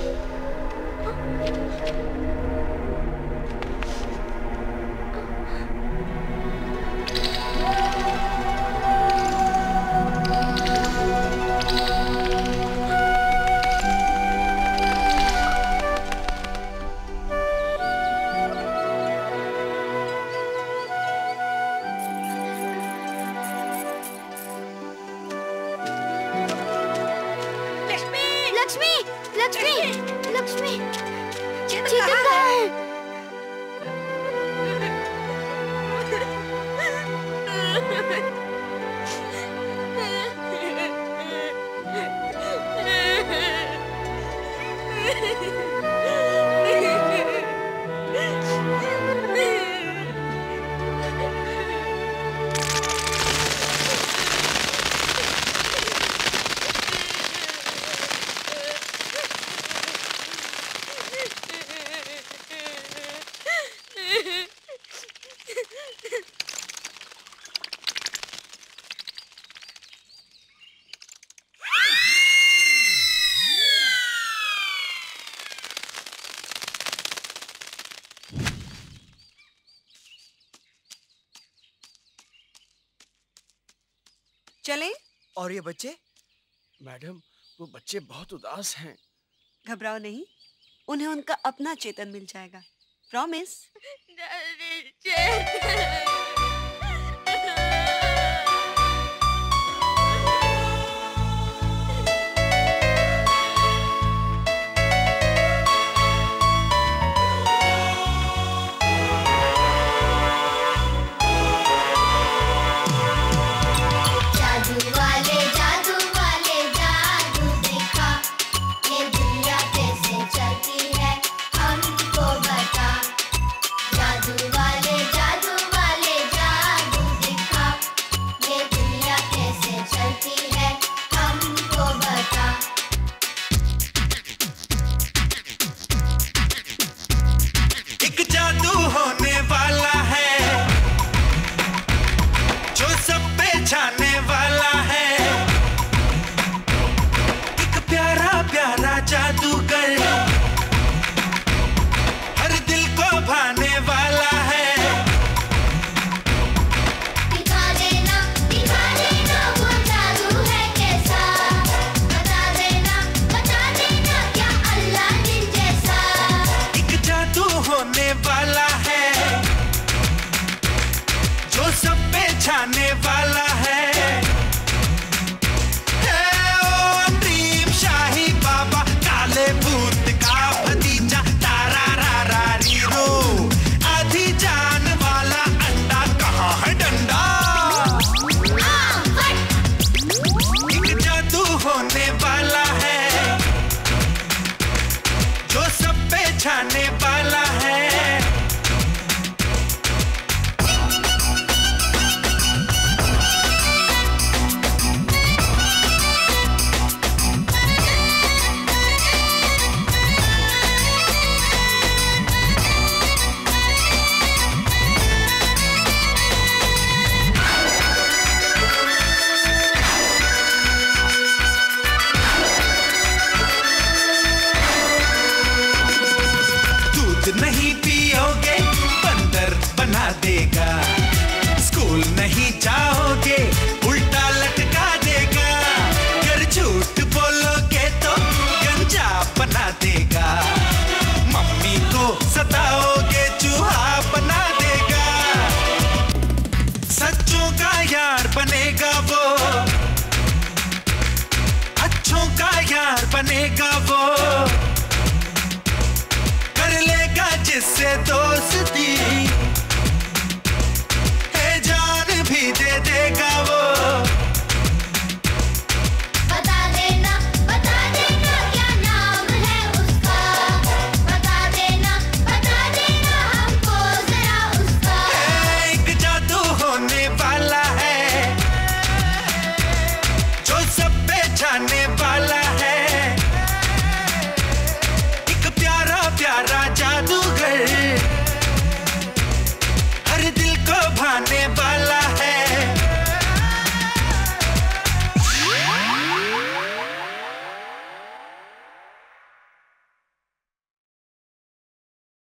चलें? और ये बच्चे? मैडम, वो बच्चे बहुत उदास हैं। घबराओ नहीं, उन्हें उनका अपना चेतन मिल जाएगा। प्रॉमिस। छाने वाला